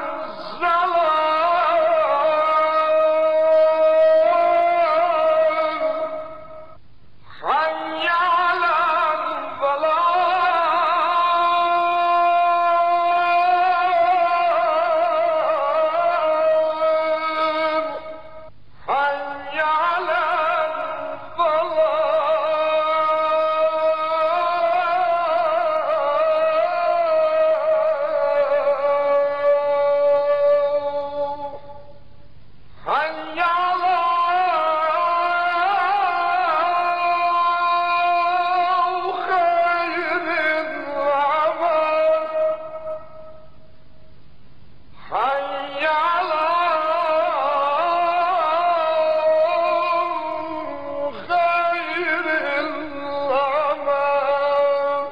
الصلاة حي على الفلاح حي على الفلاح حي على خير العمل حي على خير العمل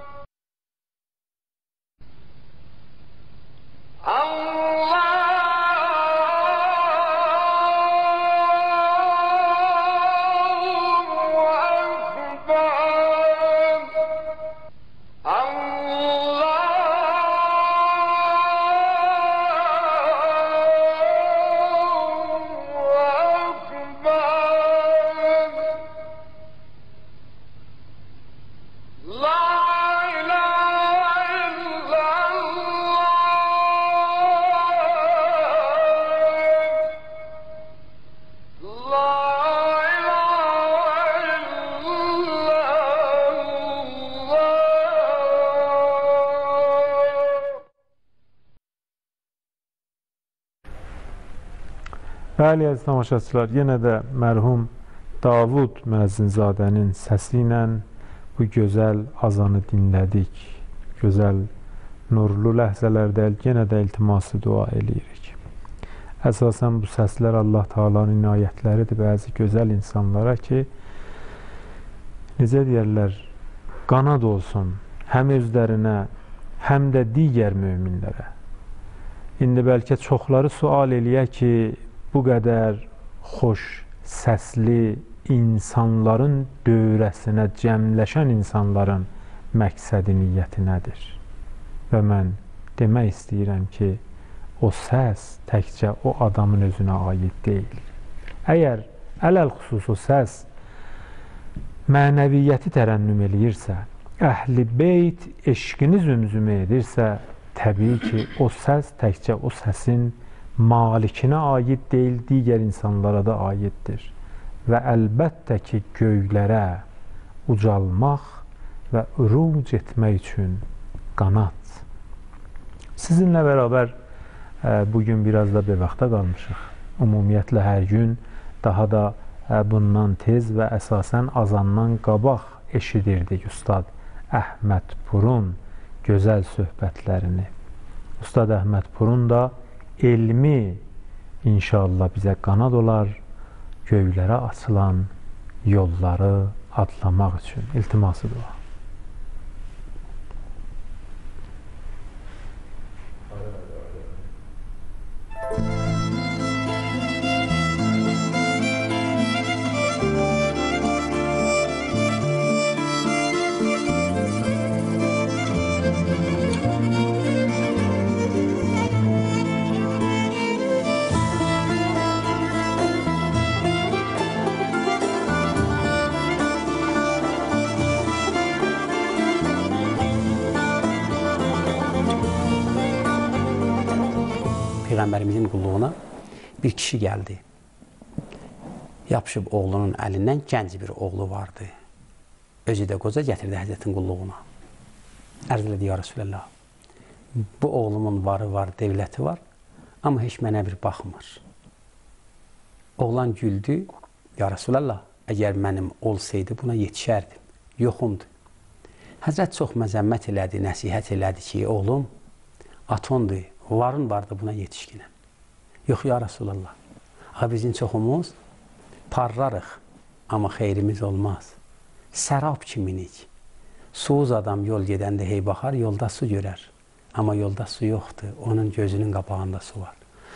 Bəli, əziz tamaşaçılar, yenə də mərhum Davud Müəzzinzadənin səsi ilə bu gözəl azanı dinlədik. Gözəl, nurlu ləhzələrdə yenə də iltiması dua eləyirik. Əsasən bu səslər Allah Taala'nın inayətləridir bəzi gözəl insanlara ki, necə deyərlər, qanad olsun həm özlərinə, həm də digər möminlərə. İndi bəlkə çoxları sual eləyə ki, bu qədər xoş səsli insanların dövrəsinə cəmləşən insanların məqsədi, niyyəti nədir? Və mən demək istəyirəm ki, o səs təkcə o adamın özünə aid deyil. Əgər ələl xüsus o səs mənəviyyəti tərənnüm eləyirsə, əhl-i beyt eşqini zümzümə edirsə, təbii ki, o səs təkcə o səsin malikinə aid deyil, digər insanlara da aiddir. Və əlbəttə ki, göylərə ucalmaq və üruc etmək üçün qanat. Sizinlə bərabər e, bugün biraz da bir vaxta qalmışıq. Ümumiyyətlə hər gün daha da e, bundan tez və əsasən azandan qabaq eşidirdik Ustad Əhməd Purun gözəl söhbətlərini. Ustad Əhməd Purun da elmi inşallah bizə qanad olar, göylərə açılan yolları adlamaq üçün iltiması dua. Peyğəmbərimizin qulluğuna bir kişi gəldi. Yapışıb oğlunun əlindən, gənc bir oğlu vardı. Özü də qoca gətirdi Həzrətin qulluğuna. Ərz elədi, ya Rasulallah, bu oğlumun varı var, devləti var, amma heç mənə bir baxmır. Oğlan güldü, ya Rasulallah, əgər mənim olsaydı buna yetişərdim, yoxumdur. Həzrət çox məzəmmət elədi, nəsihət elədi ki, oğlum, atondur, varın vardı buna yetişkinəm. Yox, ya Rasulallah, bizim çoxumuz parlarıq, amma xeyrimiz olmaz. Sərab kiminik. Suuz adam yol gedəndə hey baxar, yolda su görər. Amma yolda su yoxdur, onun gözünün qabağında su var.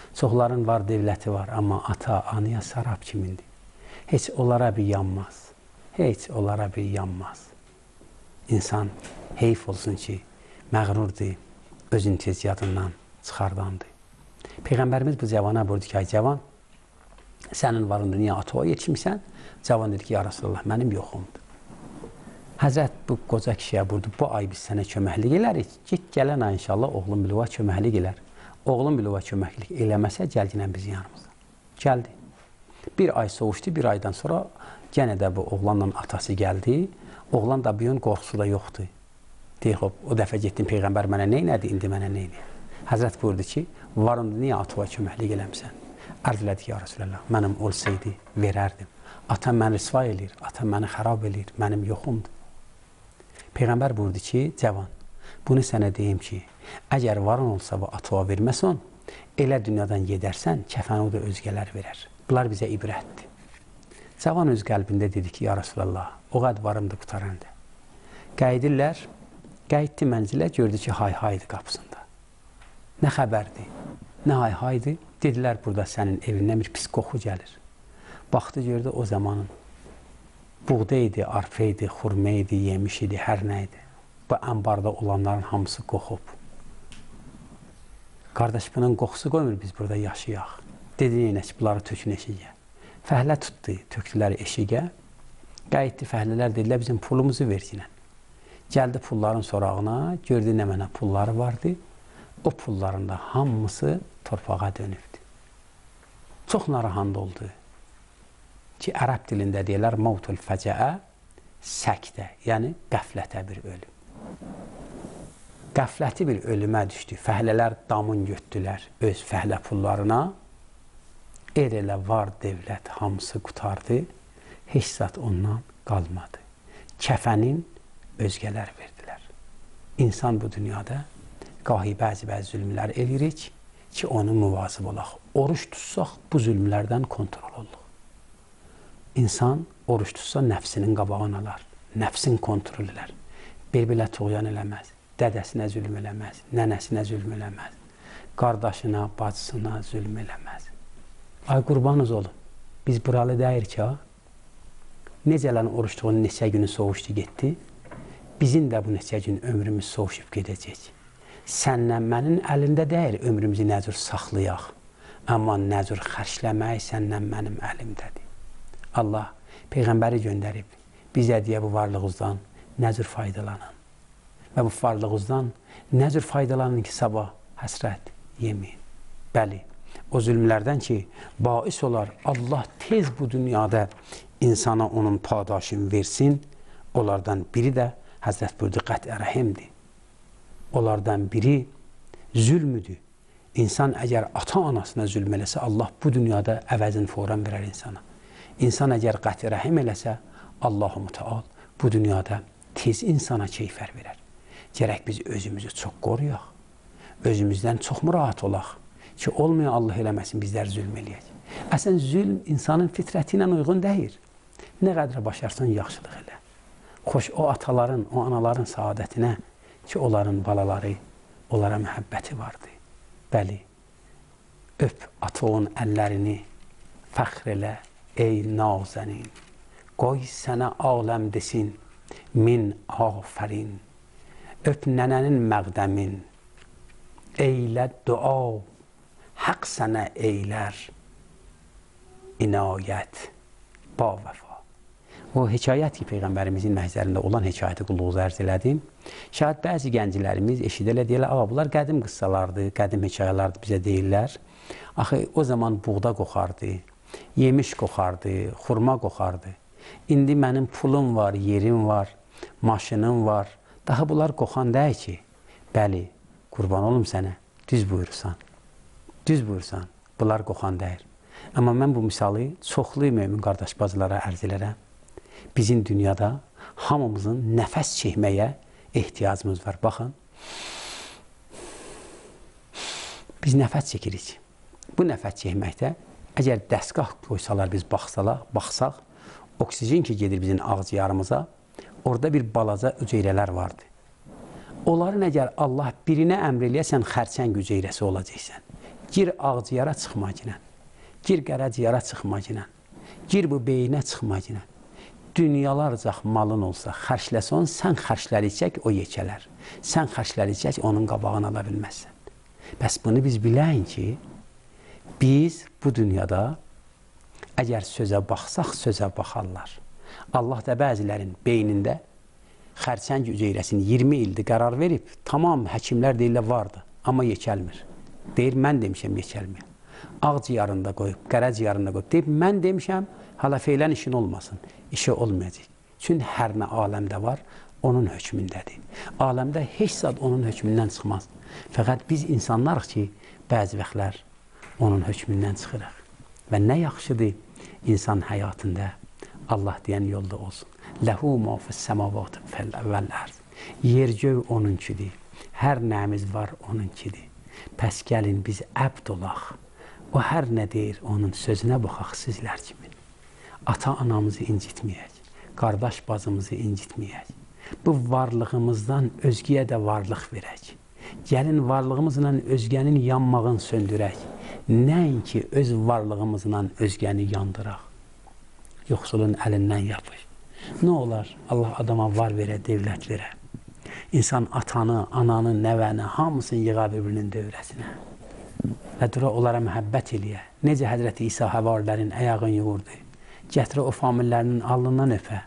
Çoxların var, devləti var, amma ata, anaya sarab kimindir? Heç onlara bir yanmaz. Heç onlara bir yanmaz. İnsan heyf olsun ki, məğrurdur, özün tez yadından çıxardandır. Peyğəmbərimiz bu cavana buyurdu ki, ay cavan, sənin varındır, niyə ata yetişmirsən? Cavan dedi ki, ya Rasulallah, mənim yoxumdur. Həzrət bu qoca kişiyə buyurdu, bu ay biz sənə köməklik elərik. Git gələn ay inşallah oğlum biluva köməklik elər. Oğlum biluva köməklik eləməsə, gəlginən bizim yanımıza. Gəldi. Bir ay soğuşdu, bir aydan sonra yenə də bu oğlanla atası gəldi. Oğlan da bir gün qorxusu da yoxdur. Deyək, o dəfə getdim, Peyğəmbər mənə neynədi, indi mənə neynədi? Həzrət buyurdu ki, varındır, niyə atava köməklik eləmsən? Ərz elədi ki, ya Rasulallah, mənim olsaydı, verərdim. Atam məni rüsva eləyir, atam məni xarab eləyir, mənim yoxumdur. Peyğəmbər buyurdu ki, cavan, bunu sənə deyim ki, əgər varın olsa və atava verməsən, elə dünyadan gedərsən, kəfəni o da özgələr verər. Bunlar bizə ibrətdir. Cavan öz qəlbində dedi ki, ya Rasulallah, o qəd varımdır qutarandı. Qayıdırlar, qayıtdı mənzilə, gördü ki, hay-haydı qapısında. Nə xəbərdir, nə hay-haydı, dedilər, burada sənin evindən bir pis qoxu gəlir. Baxdı, gördü, o zamanın buğda idi, arpa idi, xurma idi, yemiş idi, hər nə idi. Bu ənbarda olanların hamısı qoxub. Qardaş, bunun qoxusu qoymur, biz burada yaşayaq. Dedi, neynək, bunları tökün eşiqə. Fəhlə tutdu, tökdülər eşiqə. Qayıtdı fəhlələr, dedilər, bizim pulumuzu versinən. Gəldi pulların sorağına, gördü nə mənə pulları vardı. O pulların da hamısı torpağa dönübdü. Çox narahat oldu. Ki, ərəb dilində deyirlər, mavtul fəcəə, səkdə, yəni qəflətə bir ölüm. Qəfləti bir ölümə düşdü. Fəhlələr damın götdülər öz fəhlə pullarına. Er elə var devlət hamısı qutardı. Heç zat ondan qalmadı. Kəfənin özgələr verdilər. İnsan bu dünyada qahi bəzi-bəzi zülmlər eləyirik ki, onu müvazib olaq. Oruç tutsaq, bu zülmlərdən kontrol olduq. İnsan oruç tutsa nəfsinin qabağını alar, nəfsin kontrol elər. Bir-bilə tuğyan eləməz, dədəsinə zülm eləməz, nənəsinə zülm eləməz, qardaşına, bacısına zülm eləməz. Ay qurbanız olun, biz buralı deyirik ki, necələn oruçluğun neçə günü soğuşdu getdi, bizim də bu neçə gün ömrümüz soğuşub gedəcək. Sənlə mənin əlində deyil ömrümüzü nə cür saxlayaq, amma nə cür xərcləmək sənlə mənim əlimdədir. Allah Peyğəmbəri göndərib, bizə deyə bu varlığınızdan nə cür faydalanın. Və bu varlığınızdan nə cür faydalanın ki, sabah həsrət yemeyin. Bəli, o zülmlərdən ki, bais olar, Allah tez bu dünyada insana onun padaşını versin, onlardan biri də Həzrət buyurdu, qət'ə rəhimdir. Onlardan biri zülmüdür. İnsan əgər ata-anasına zülm eləsə, Allah bu dünyada əvəzini fौरən verər insana. İnsan əgər qət'i rəhim eləsə, Allah-u Müteal bu dünyada tez insana keyfər verər. Gərək biz özümüzü çox qoruyaq, özümüzdən çox mürahat olaq ki, olmayan Allah eləməsin, bizlər zülm eləyək. Əsən zülm insanın fitrəti ilə uyğun deyir. Nə qədrə başarsan, yaxşılıq elə. Xoş o ataların, o anaların saadətinə ki, onların balaları, onlara məhəbbəti vardı. Bəli, öp atoğun əllərini, fəxr elə, ey nazənin, qoy sənə aləm desin, min afərin. Öp nənənin məqdəmin, eylə dua, haqq sənə eylər, inayət, ba vəfa. O hekayət ki, Peyğəmbərimizin məhzərində olan hekayəti qulluğuza ərz elədim. Şayət bəzi gəncilərimiz eşidilə deyirlər, ağa, bunlar qədim qıssalardır, qədim hekayələrdir bizə deyirlər. Axı, o zaman buğda qoxardı, yemiş qoxardı, xurma qoxardı. İndi mənim pulum var, yerim var, maşınım var. Daha bunlar qoxan deyil ki, bəli, qurban olum sənə, düz buyursan, düz buyursan, bunlar qoxan deyil. Amma mən bu misalı çoxlu mümin qardaş bacılara ərz elərəm. Bizim dünyada hamımızın nəfəs çəkməyə ehtiyacımız var. Baxın, biz nəfəs çəkirik. Bu nəfəs çəkməkdə əgər dəstgah qoysalar, biz baxsalar, baxsaq, oksijen ki gedir bizim ağciyarımıza, orada bir balaca üceyrələr vardır. Onların əgər Allah birinə əmr eləyəsən, xərçəng üceyrəsi olacaqsən. Gir ağciyara çıxmacına, gir qərəciyara çıxmacına, gir bu beyinə çıxmacına. Dünyalarcaq malın olsa, xərcləsən, sən xərcləyəcək o yekələr. Sən xərcləyəcək, onun qabağını ala bilməzsən. Bəs bunu biz biləyik ki, biz bu dünyada əgər sözə baxsaq, sözə baxarlar. Allah da bəzilərin beynində xərçəng üceyrəsini iyirmi ildir qərar verib, tamam həkimlər deyirlər vardı, amma yekəlmir. Deyir, mən demişəm yekəlmir. Ağciyarında qoyub, qərəciyarında qoyub. Deyib, mən demişəm, hala feylən işin olmasın, işi olmayacaq. Çünki hər nə aləmdə var, onun hökmündədir. Aləmdə heç zad onun hökmündən çıxmaz. Fəqət biz insanlarıq ki, bəzi vaxtlar onun hökmündən çıxırıq. Və nə yaxşıdır insan həyatında Allah deyən yolda olsun. Ləhu ma fis-səmavatı vəl-ərz. Yer göy onunkidir. Hər nəyimiz var onunkidir. Pəs gəlin biz əbd olaq. O hər nə deyir, onun sözünə baxaq sizlər kimi. Ata-anamızı incitməyək, qardaş bazımızı incitməyək. Bu varlığımızdan özgəyə də varlıq verək. Gəlin varlığımızla özgənin yanmağını söndürək. Nəinki öz varlığımızla özgəni yandıraq. Yoxsulun əlindən yapış. Nə olar? Allah adama var verə, devlət verə. İnsan atanı, ananı, nəvəni, hamısını yığa birbirinin dövrəsinə. Və dura onlara məhəbbət eləyə. Necə Həzrəti İsa həvarilərin əyağını yuvurdu. Gətirə o famillərinin alnından öpə.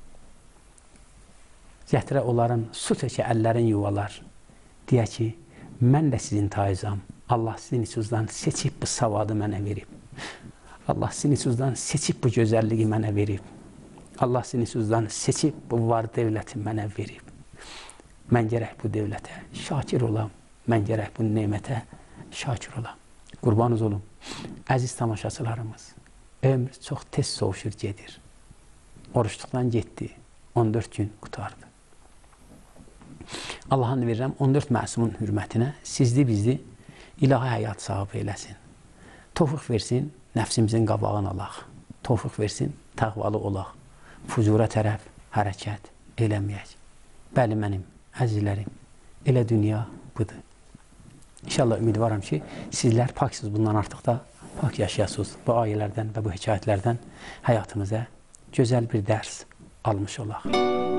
Gətirə onların su təkə əllərin yuvalar. Deyə ki, mən də sizin tayızam. Allah sizin içinizdən seçib bu savadı mənə verib. Allah sizin içinizdən seçib bu gözəlliyi mənə verib. Allah sizin içinizdən seçib bu var devləti mənə verib. Mən gərək bu devlətə şakir olam. Mən gərək bu nemətə şakir olam. Qurbanız olum. Əziz tamaşaçılarımız, ömür çox tez soğuşur gedir. Oruçluqdan getdi, on dörd gün qutardı. Allah'ın verirəm on dörd məsumun hürmətinə sizli bizli ilahi həyat sahibi eləsin. Tofiq versin, nəfsimizin qabağını alaq. Tofiq versin, təqvalı olaq. Fucura tərəf hərəkət eləməyək. Bəli mənim, əzizlərim, elə dünya budur. İnşallah ümidvaram ki, sizlər paksız bundan artıq da pak yaşayasınız. Bu ayələrdən və bu hekayətlərdən həyatımıza gözəl bir dərs almış olaq.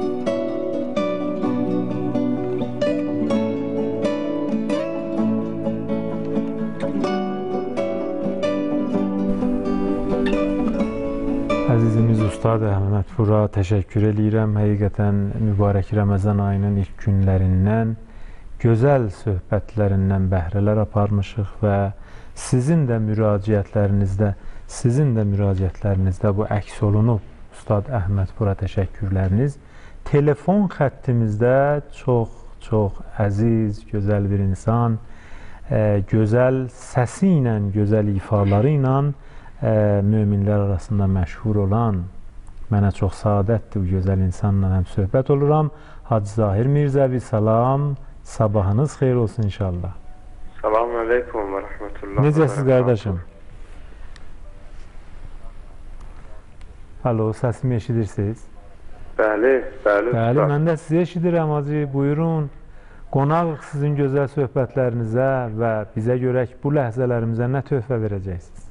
Əzizimiz Ustad Əhməd Fura təşəkkür edirəm. Həqiqətən mübarək Ramazan ayının ilk günlərindən gözəl söhbətlərindən bəhrələr aparmışıq və sizin də müraciətlərinizdə, sizin də müraciətlərinizdə bu əks olunub. Ustad Əhməd Fura təşəkkürləriniz. Telefon xəttimizdə çox, çox əziz, gözəl bir insan, e, gözəl səsi ilə, gözəl ifaları ilə e, möminlər arasında məşhur olan, mənə çox saadətdir bu gözəl insanla həm söhbət oluram. Hacı Zahir Mirzəvi, salam. Sabahınız xeyir olsun inşallah. Selamun aleyküm ve rahmetullah. Necəsiz qardaşım? Alo, səsimi eşidirsiniz? Bəli, bəli. Bəli, mən də sizi eşidirəm hacı. Buyurun, qonaq sizin gözəl söhbətlərinizə və bizə görək bu ləhzələrimizə nə töhfə verəcəksiniz?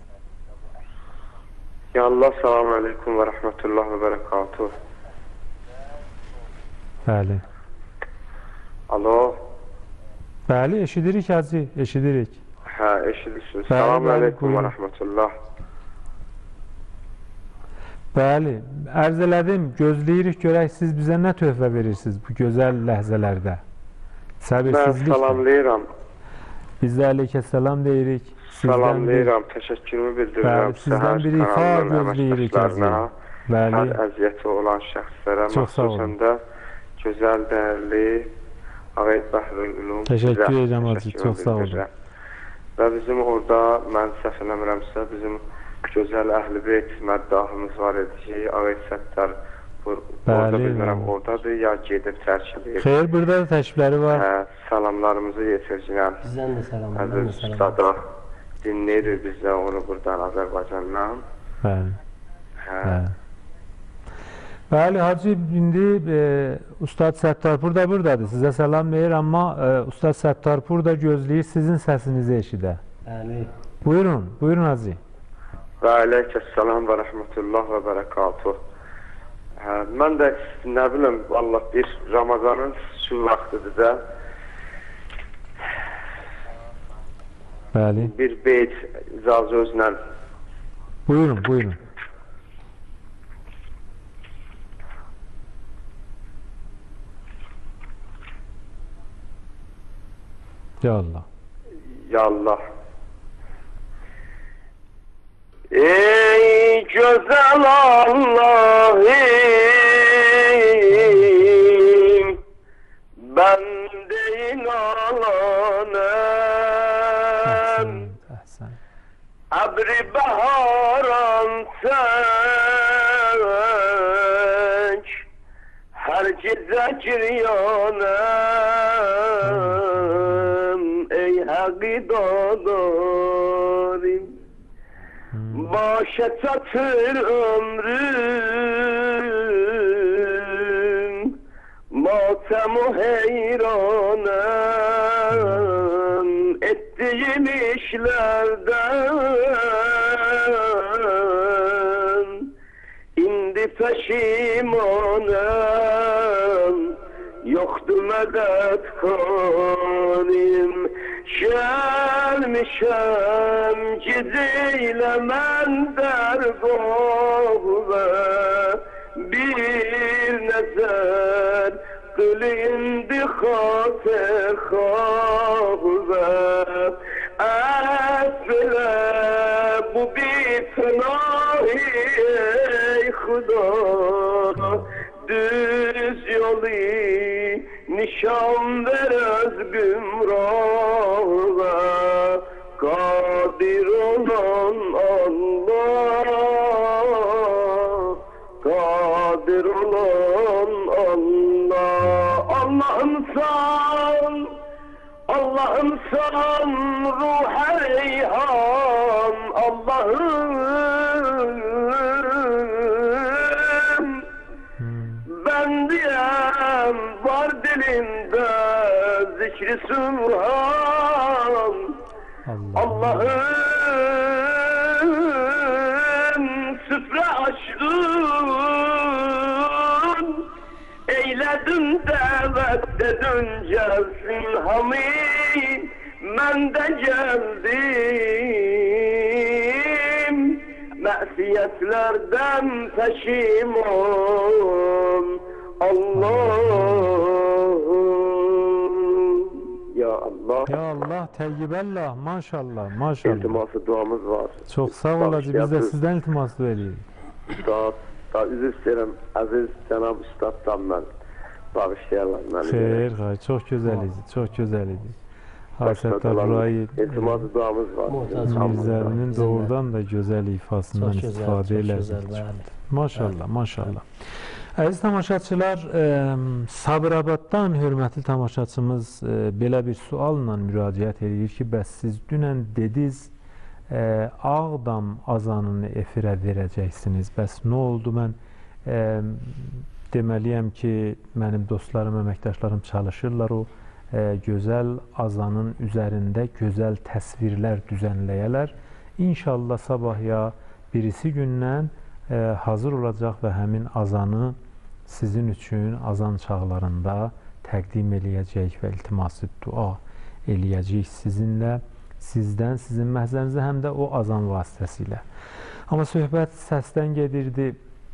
Ya Allah, selamun aleyküm ve rahmetullah ve berekatuhu. Bəli. Alo. Bəli, eşidirik hacı, eşidirik. Hə, eşidirsiniz. Selamun aleyküm ve rahmetullah. Bəli, ərz elədim, gözləyirik görək siz bizə nə töhfə verirsiniz bu gözəl ləhzələrdə. Səbirsizliklə. Mən salamlayıram. Biz də aleykəssalam deyirik. Salamlayıram, təşəkkürümü bildirirəm. Bəli, sizdən bir ifa gözləyirik hacı. Bəli. Hər əziyyəti olan şəxslərə, çox sağ olun. məxsusunda gözəl, dəyərli Ağayet Bəhrül Ülum. Təşəkkür edirəm hacı, çox sağ olun. Və bizim orada, mən səhv eləmirəmsə, bizim gözəl Əhl-i Beyt məddahımız var idi ki, Ağayet Səttar orada bilmirəm, oradadır, ya gedib tərkibəyir. Xeyr, burada da təşrifləri var. Hə, salamlarımızı yetircinəm. Bizdən də salamlar. Əziz ustada dinləyirik biz də onu buradan Azərbaycandan. Bəli. Hə. Bəli. Bəli, hacı, indi e, Ustad Səttarpur da buradadır. Sizə salam deyir, amma e, Ustad Səttarpur da gözləyir sizin səsinizi eşidə. Bəli. Buyurun, buyurun Hacı. Və aleykəssalam və rəhmətullah və bərəkatuh. Hə, mən də nə bilim, Allah bir Ramazanın şu vaxtıdır da Bəli. bir beyt icazə özlə. Buyurun, buyurun. Ya Allah. Ya Allah. Ey güzel Allah'ım, ben deyin alanım, Əhsən. abri baharan senç, her gece giryanım, ey hakidadarım. Başa çatır ömrüm, matem-u heyranım, ettiğim işlerden, indi peşimanım, yoktu medetkanım. Gelmişem gidiyle mən dergahve, bir nezer kılindi hater kahve. Affile bu bir pınahi ey Xuda, düz yolu nişan ver öz gümraha, kadir olan Allah, kadir olan Allah. Allah'ım san, Allah'ım san, ruh reyhan Allah'ım. Ben diyem var dilimde zikri Subhan. Allah'ım süfre açtın, eyledin davet dedin gelsin hamid, ben de geldim. Məsiyətlərdən peşiman Allah'ım. Ya Allah. Ya Allah, Teyyibəllah, maşallah, maşallah. İltiması duamız var. Çox sağ ol Hacı, biz də sizdən iltimas veririk. Üstad, da üzr istəyirəm, əziz cənab üstaddan mən bağışlayarlar məni. Xeyr, xeyr, çox gözəl idi, çox gözəl idi. Hasətlər burayı İltiması duamız var. Mirzəlinin doğrudan da gözəl ifasından Çox gözəl, istifadə çox elədik. gözəl, bəli. Maşallah, maşallah. Əziz tamaşaçılar, e, Sabirabaddan hörmətli tamaşaçımız e, belə bir sualla müraciət edir ki, bəs siz dünən dediniz, e, Ağdam azanını efirə verəcəksiniz. Bəs nə oldu? Mən e, deməliyəm ki, mənim dostlarım, əməkdaşlarım çalışırlar o e, gözəl azanın üzərində gözəl təsvirlər düzənləyələr. İnşallah sabah ya birisi gündən e, hazır olacaq və həmin azanı sizin üçün azan çağlarında təqdim eləyəcək və iltiması dua eləyəcək sizinlə, sizdən, sizin məhzərinizə, həm də o azan vasitəsilə. Amma söhbət səsdən gedirdi.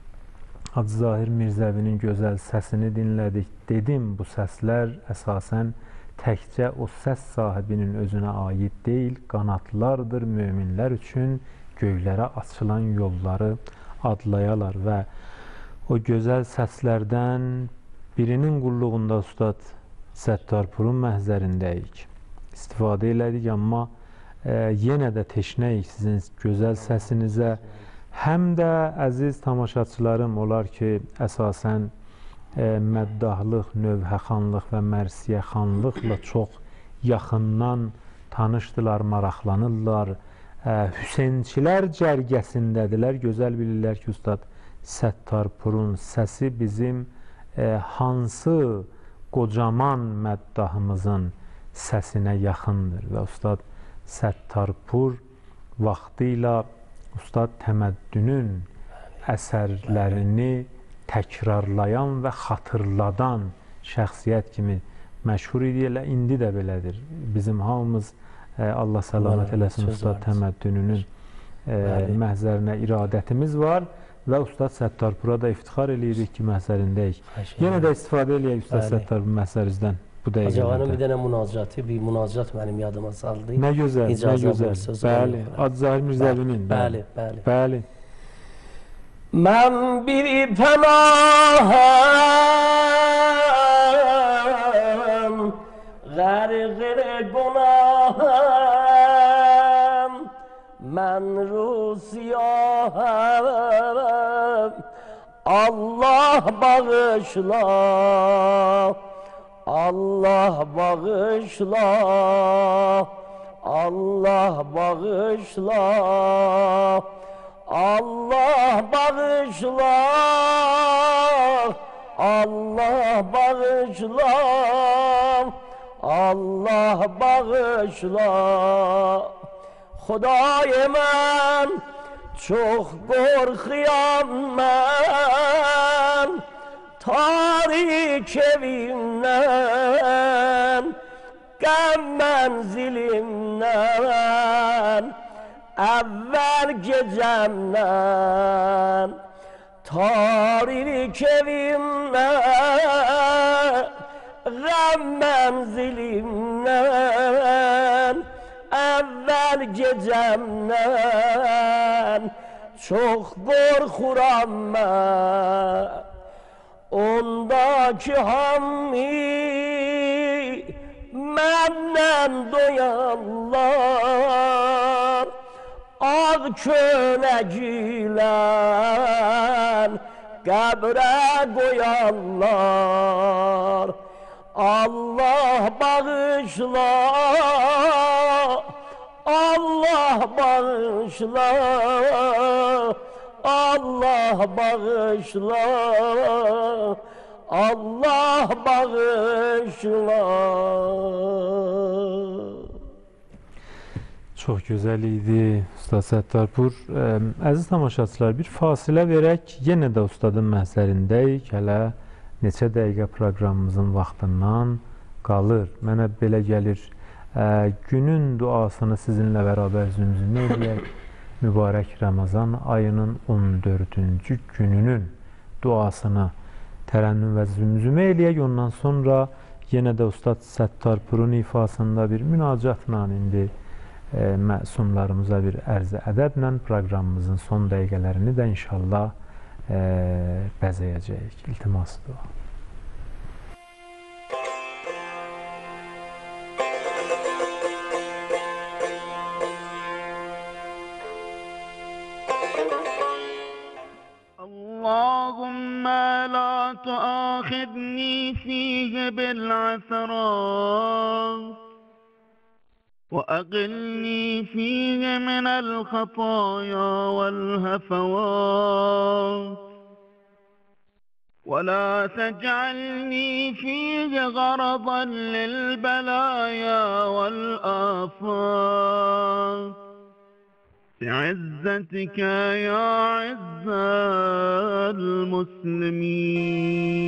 Hacı Zahir Mirzəvinin gözəl səsini dinlədik. Dedim, bu səslər əsasən təkcə o səs sahibinin özünə aid deyil, qanatlardır möminlər üçün göylərə açılan yolları adlayalar və o gözəl səslərdən birinin qulluğunda Ustad Səttarpurun məhzərindəyik. İstifadə elədik, amma e, yenə də teşnəyik sizin gözəl səsinizə. Həm də əziz tamaşaçılarım, olar ki, əsasən e, məddahlıq, növhəxanlıq və mərsiyəxanlıqla çox yaxından tanışdılar, maraqlanırlar. E, Hüseynçilər cərgəsindədirlər. Gözəl bilirlər ki, Ustad Səttarpurun səsi bizim e, hansı qocaman məddahımızın səsinə yaxındır və Ustad Səttarpur vaxtıyla Ustad Təməddünün əsərlərini təkrarlayan və xatırladan şəxsiyyət kimi məşhur idi. Elə indi də belədir. Bizim hamımız e, Allah səlamət eləsin Ustad Təməddününün e, məhzərinə iradətimiz var və Ustad Səttarpura da iftixar eləyirik ki, məhzərindəyik. Yenə də istifadə eləyək Ustad Səttarpur məhzərinizdən bu dəqiqələrdə. Hacağanın bir dənə münacatı, bir münacat mənim yadıma saldı. Nə gözəl, nə gözəl. Bəli, Aczahir Mirzəlinin. Bəli, bəli. Bəli. Mən bir pənahəm, qərq-i günahəm, mən rusiyahəm, Allah bağışla, Allah bağışla, Allah bağışla, Allah bağışla, Allah bağışla, Allah bağışla. Xudayı mən çox qorxuyam mən, tarik evimdən, qəm mənzilimdən, əvvəl gecəmdən, tarik evimdən, qəm mənzilimdən, əvvəl gecəmdən, çox qorxuram mən. Ondakı hammi məndən doyanlar, ağ könəgilən qəbrə qoyanlar. Allah bağışla, Allah bağışla, Allah bağışla, Allah bağışla. Çox gözəl idi Ustad Səttarpur. Əziz tamaşaçılar, bir fasilə verək, yenə də Ustadın məhzərindəyik. Hələ neçə dəqiqə proqramımızın vaxtından qalır. Mənə belə gəlir, günün duasını sizinlə bərabər zümzümə edək. Mübarək Ramazan ayının on dördüncü gününün duasını tərənnüm və zümzümə eləyək. Ondan sonra yenə də Ustad Səttarpurun ifasında bir münacatla indi e, məsumlarımıza bir ərz-i ədəblə proqramımızın son dəqiqələrini də inşallah e, bəzəyəcəyik. İltimas dua. اللهم لا تؤاخذني فيه بالعثرات وأقلني فيه من الخطايا والهفوات ولا تجعلني فيه غرضا للبلايا والآفات بعزتك يا عز المسلمين.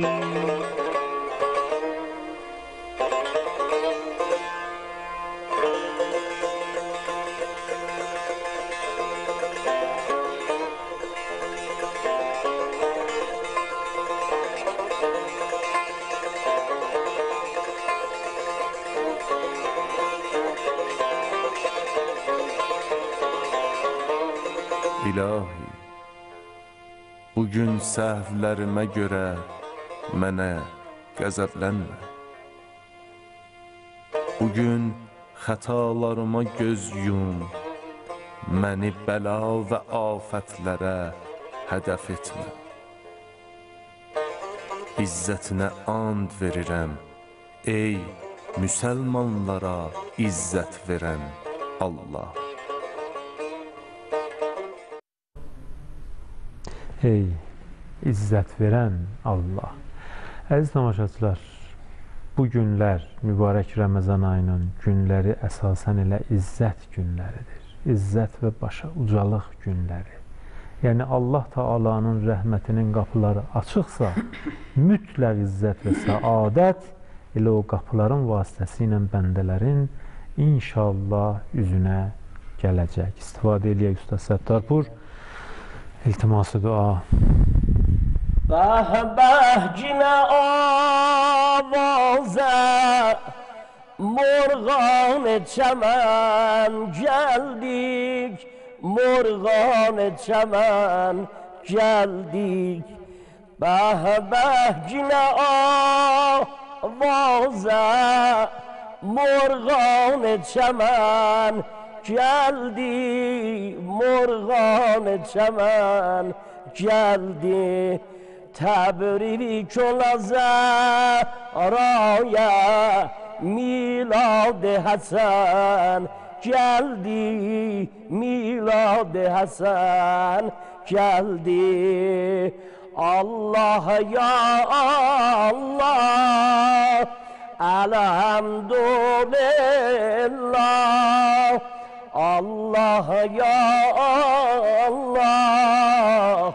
İlahi, bugün səhvlərimə görə mənə qəzəblənmə. Bugün xətalarıma göz yum, məni bəla və afətlərə hədəf etmə. İzzətinə and verirəm, ey müsəlmanlara izzət verən Allah. Ey izzət verən Allah. Əziz tamaşaçılar, bu günlər, mübarək Ramazan ayının günləri əsasən elə izzət günləridir. İzzət və başa ucalıq günləri. Yəni Allah Taala'nın rəhmətinin qapıları açıqsa, mütləq izzət və səadət elə o qapıların vasitəsilə bəndələrin inşallah üzünə gələcək. İstifadə eləyək Usta Səttarpur. İltiması dua. Bəh bəh cinə avazə Morgan çəmən gəldik, Morgan çəmən gəldik. Bəh bəh cinə avazə Morgan çəmən gəldik, Morgan çəmən gəldik. Təbrik ola Zəraya, Milad Həsən gəldi, Milad Həsən gəldi. Allah ya Allah, elhamdülillah. Allah ya Allah,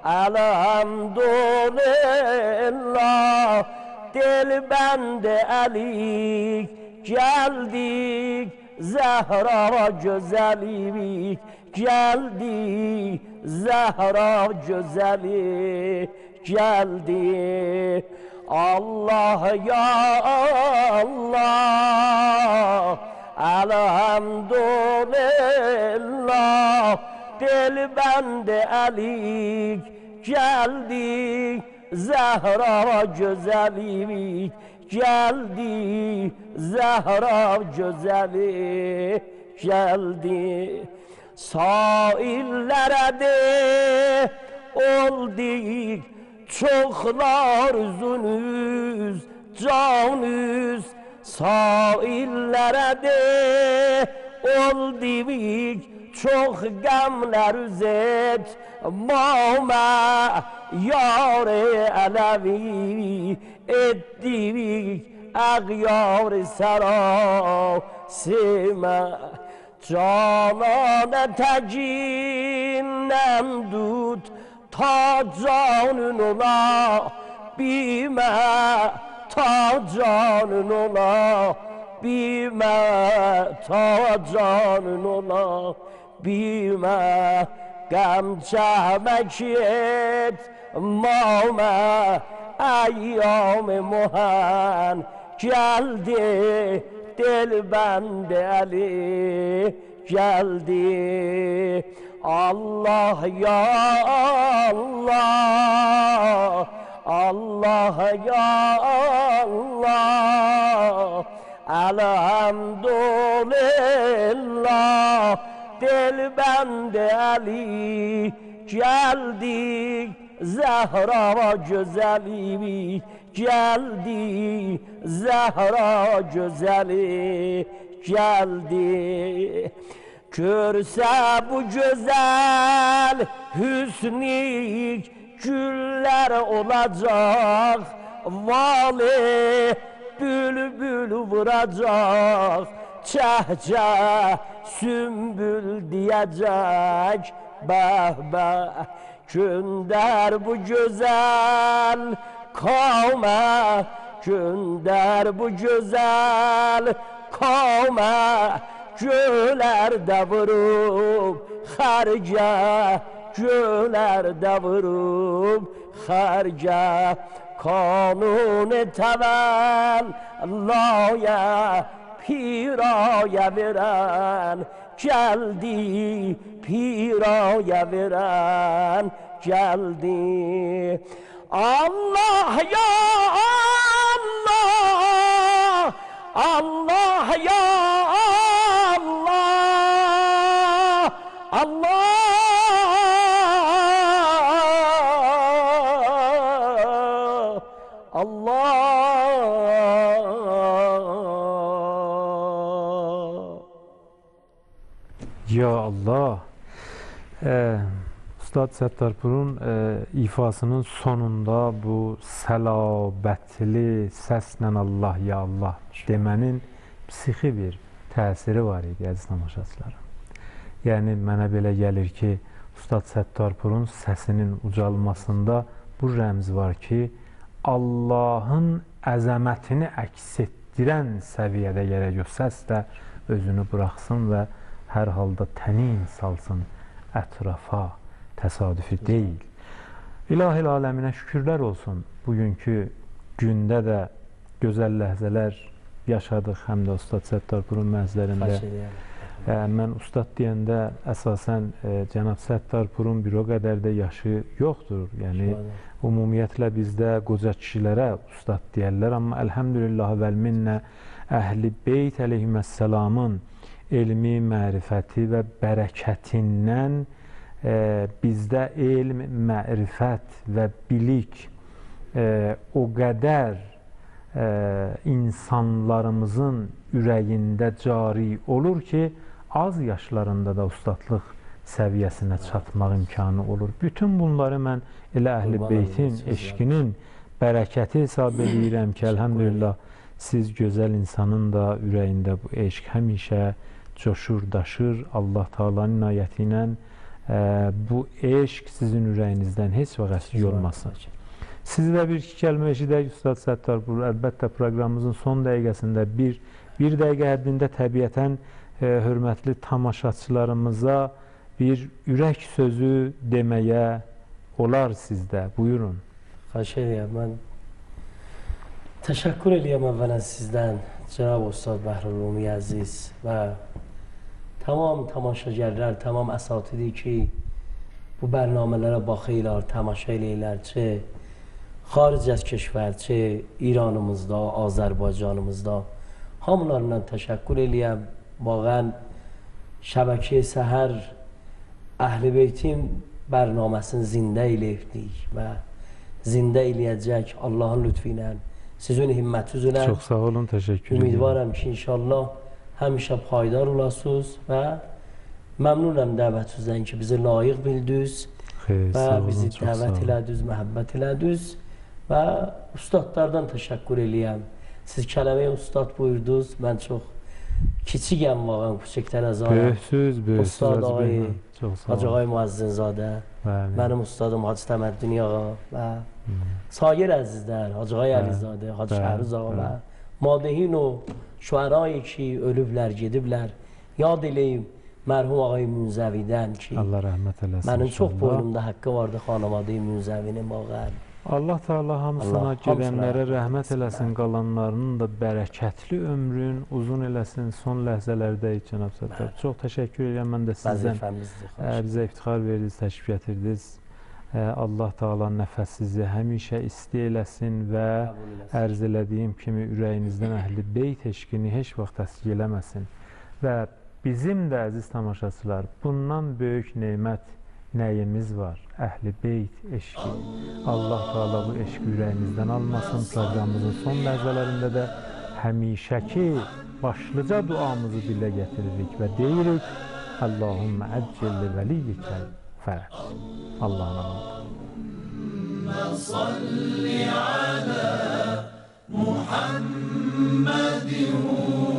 elhamdülillah. Dilbende elik geldik, Zehra güzelik geldi, Zehra güzeli geldi. Allah ya Allah, elhamdülillah. Dilbende elik geldik, Zehra güzelik geldi, Zehra güzeli geldi. Sahillere de olduk, çoklar üzünüz, canüz. Sahillere de olduk, çok gamler üzet. Mama yâre elevi ettik, ağyâr sera sime. Canane tecinem dut, ta canın ola bime, ta canın ola bime, ta canın ola bime. Gam çahmek et mama, eyyam muhan geldi, dilbende eli geldi. Allah ya Allah, Allah ya Allah, elhamdülillah. Dilbende eli geldik, Zehra güzeli geldi, Zehra güzeli geldi. Görse bu güzel hüsnik güller olacak, vali bülbül vuracak, çehçe sümbül diyecek. Bah bah gönder bu güzel kavme, gönder bu güzel kavme. Gölerde vurup harca, gölerde vurup harca. Kanun-i tevellaya, piraya veren geldi, piraya veren geldi. Allah ya Allah, Allah ya Allah, Allah, Allah. Ya Allah. Ee, Ustad Səttarpurun e, ifasının sonunda bu səlabətli səslə Allah ya Allah demənin psixi bir təsiri var idi, əziz tamaşaçılarım. Yəni, mənə belə gəlir ki, Ustad Səttarpurun səsinin ucalmasında bu rəmz var ki, Allahın əzəmətini əks etdirən səviyyədə gərək o səs də özünü buraxsın və hər halda tənin salsın ətrafa, təsadüfi deyil. İlahi aləminə şükürlər olsun. Bugünkü gündə də gözəl ləhzələr yaşadıq, həm də Ustad Səttarpurun məhzlərində. Mən ustad deyəndə əsasən e, cənab Səttarpurun bir o qədər də yaşı yoxdur. Yəni, ümumiyyətlə bizdə qoca kişilərə ustad deyərlər, amma əlhəmdülillah vəl-minnə Əhl-i Beyt əleyhissalamın elmi, mərifəti və bərəkətindən e, bizdə elm, mərifət və bilik e, o qədər e, insanlarımızın ürəyində cari olur ki, az yaşlarında da ustadlıq səviyyəsinə çatmaq imkanı olur. Bütün bunları mən elə Əhl-i Beytin eşqinin bərəkəti hesab edirəm ki, əlhəmdülillah siz gözəl insanın da ürəyində bu eşq həmişə coşur, daşır. Allah Taala'nın inayəti ilə e, bu eşq sizin ürəyinizdən heç vaxt əksik olmasın. Sizlə bir iki kəlmə eşidək Ustad Səttarpur. Əlbəttə proqramımızın son dəqiqəsində bir, bir dəqiqə həddində təbiətən e, hörmətli tamaşaçılarımıza bir ürək sözü deməyə olar sizdə. Buyurun. Xahiş edirəm. Mən təşəkkür edirəm əvvələn sizdən, Cənab Ustad Bəhrulumi əziz və tamam tamaşagerlər, tamam əsatidi ki, bu bərnamələrə baxırlar, tamaşa eləyirlər, çə xaric az keşvər, çə İranımızda, Azərbaycanımızda hamılarından təşəkkür eləyəm. Vaqən şəbəkə səhər Əhl-i Beytin bərnaməsini zində eləyibdik və zində eləyəcək Allahın lütfi ilə, sizin himməti üzrə. Çox sağ olun, təşəkkür edirəm. Ümidvaram ki, inşallah həmişə paydar olasınız və məmnunam dəvətinizdən ki, bizi layiq bildiniz və bizi dəvət elədiniz, məhəbbət elədiniz və ustadlardan təşəkkür eləyəm. Siz kələməyə ustad buyurdunuz, mən çox kiçikəm vaqən küçükdən əzarəm. Böyüksüz, böyüksüz. Ustad ağayı, Hacı Ağay Müəzzinzadə, mənim ustadım Hacı Təməddin ağa və sair əzizlər, Hacı Ağay Əlizadə, Hacı Şəhruz ağa və madehin o şuərayı ki, ölüblər, gediblər. Yad eləyim mərhum Ağay Münzəvidən ki, Allah rəhmət eləsin. Mənim çox boynumda haqqı vardı xanavadı Münzəvinin vaqən. Allah Teala hamısına gedənlərə rəhmət eləsin, qalanlarının da bərəkətli ömrün uzun eləsin. Son ləhzələrdəyik Cənab Səttar. Çox təşəkkür edirəm mən də sizdən. Bizə iftixar verdiniz, təşrif gətirdiniz. Allah Teala nəfəsizi həmişə isti eləsin və ərz elədiyim kimi ürəyinizdən Əhl-i Beyt eşqini heç vaxt təsvir eləməsin. Və bizim də əziz tamaşaçılar, bundan böyük nemət nəyimiz var? Əhl-i Beyt eşqi. Allah Teala bu eşqi ürəyimizdən almasın. Proqramımızın son ləhzələrində də həmişəki başlıca duamızı dilə getiririk və deyirik Allahümmə əccilli vəliyyikəl fərəc. Allah'ın anladı. Salli ala Muhammedin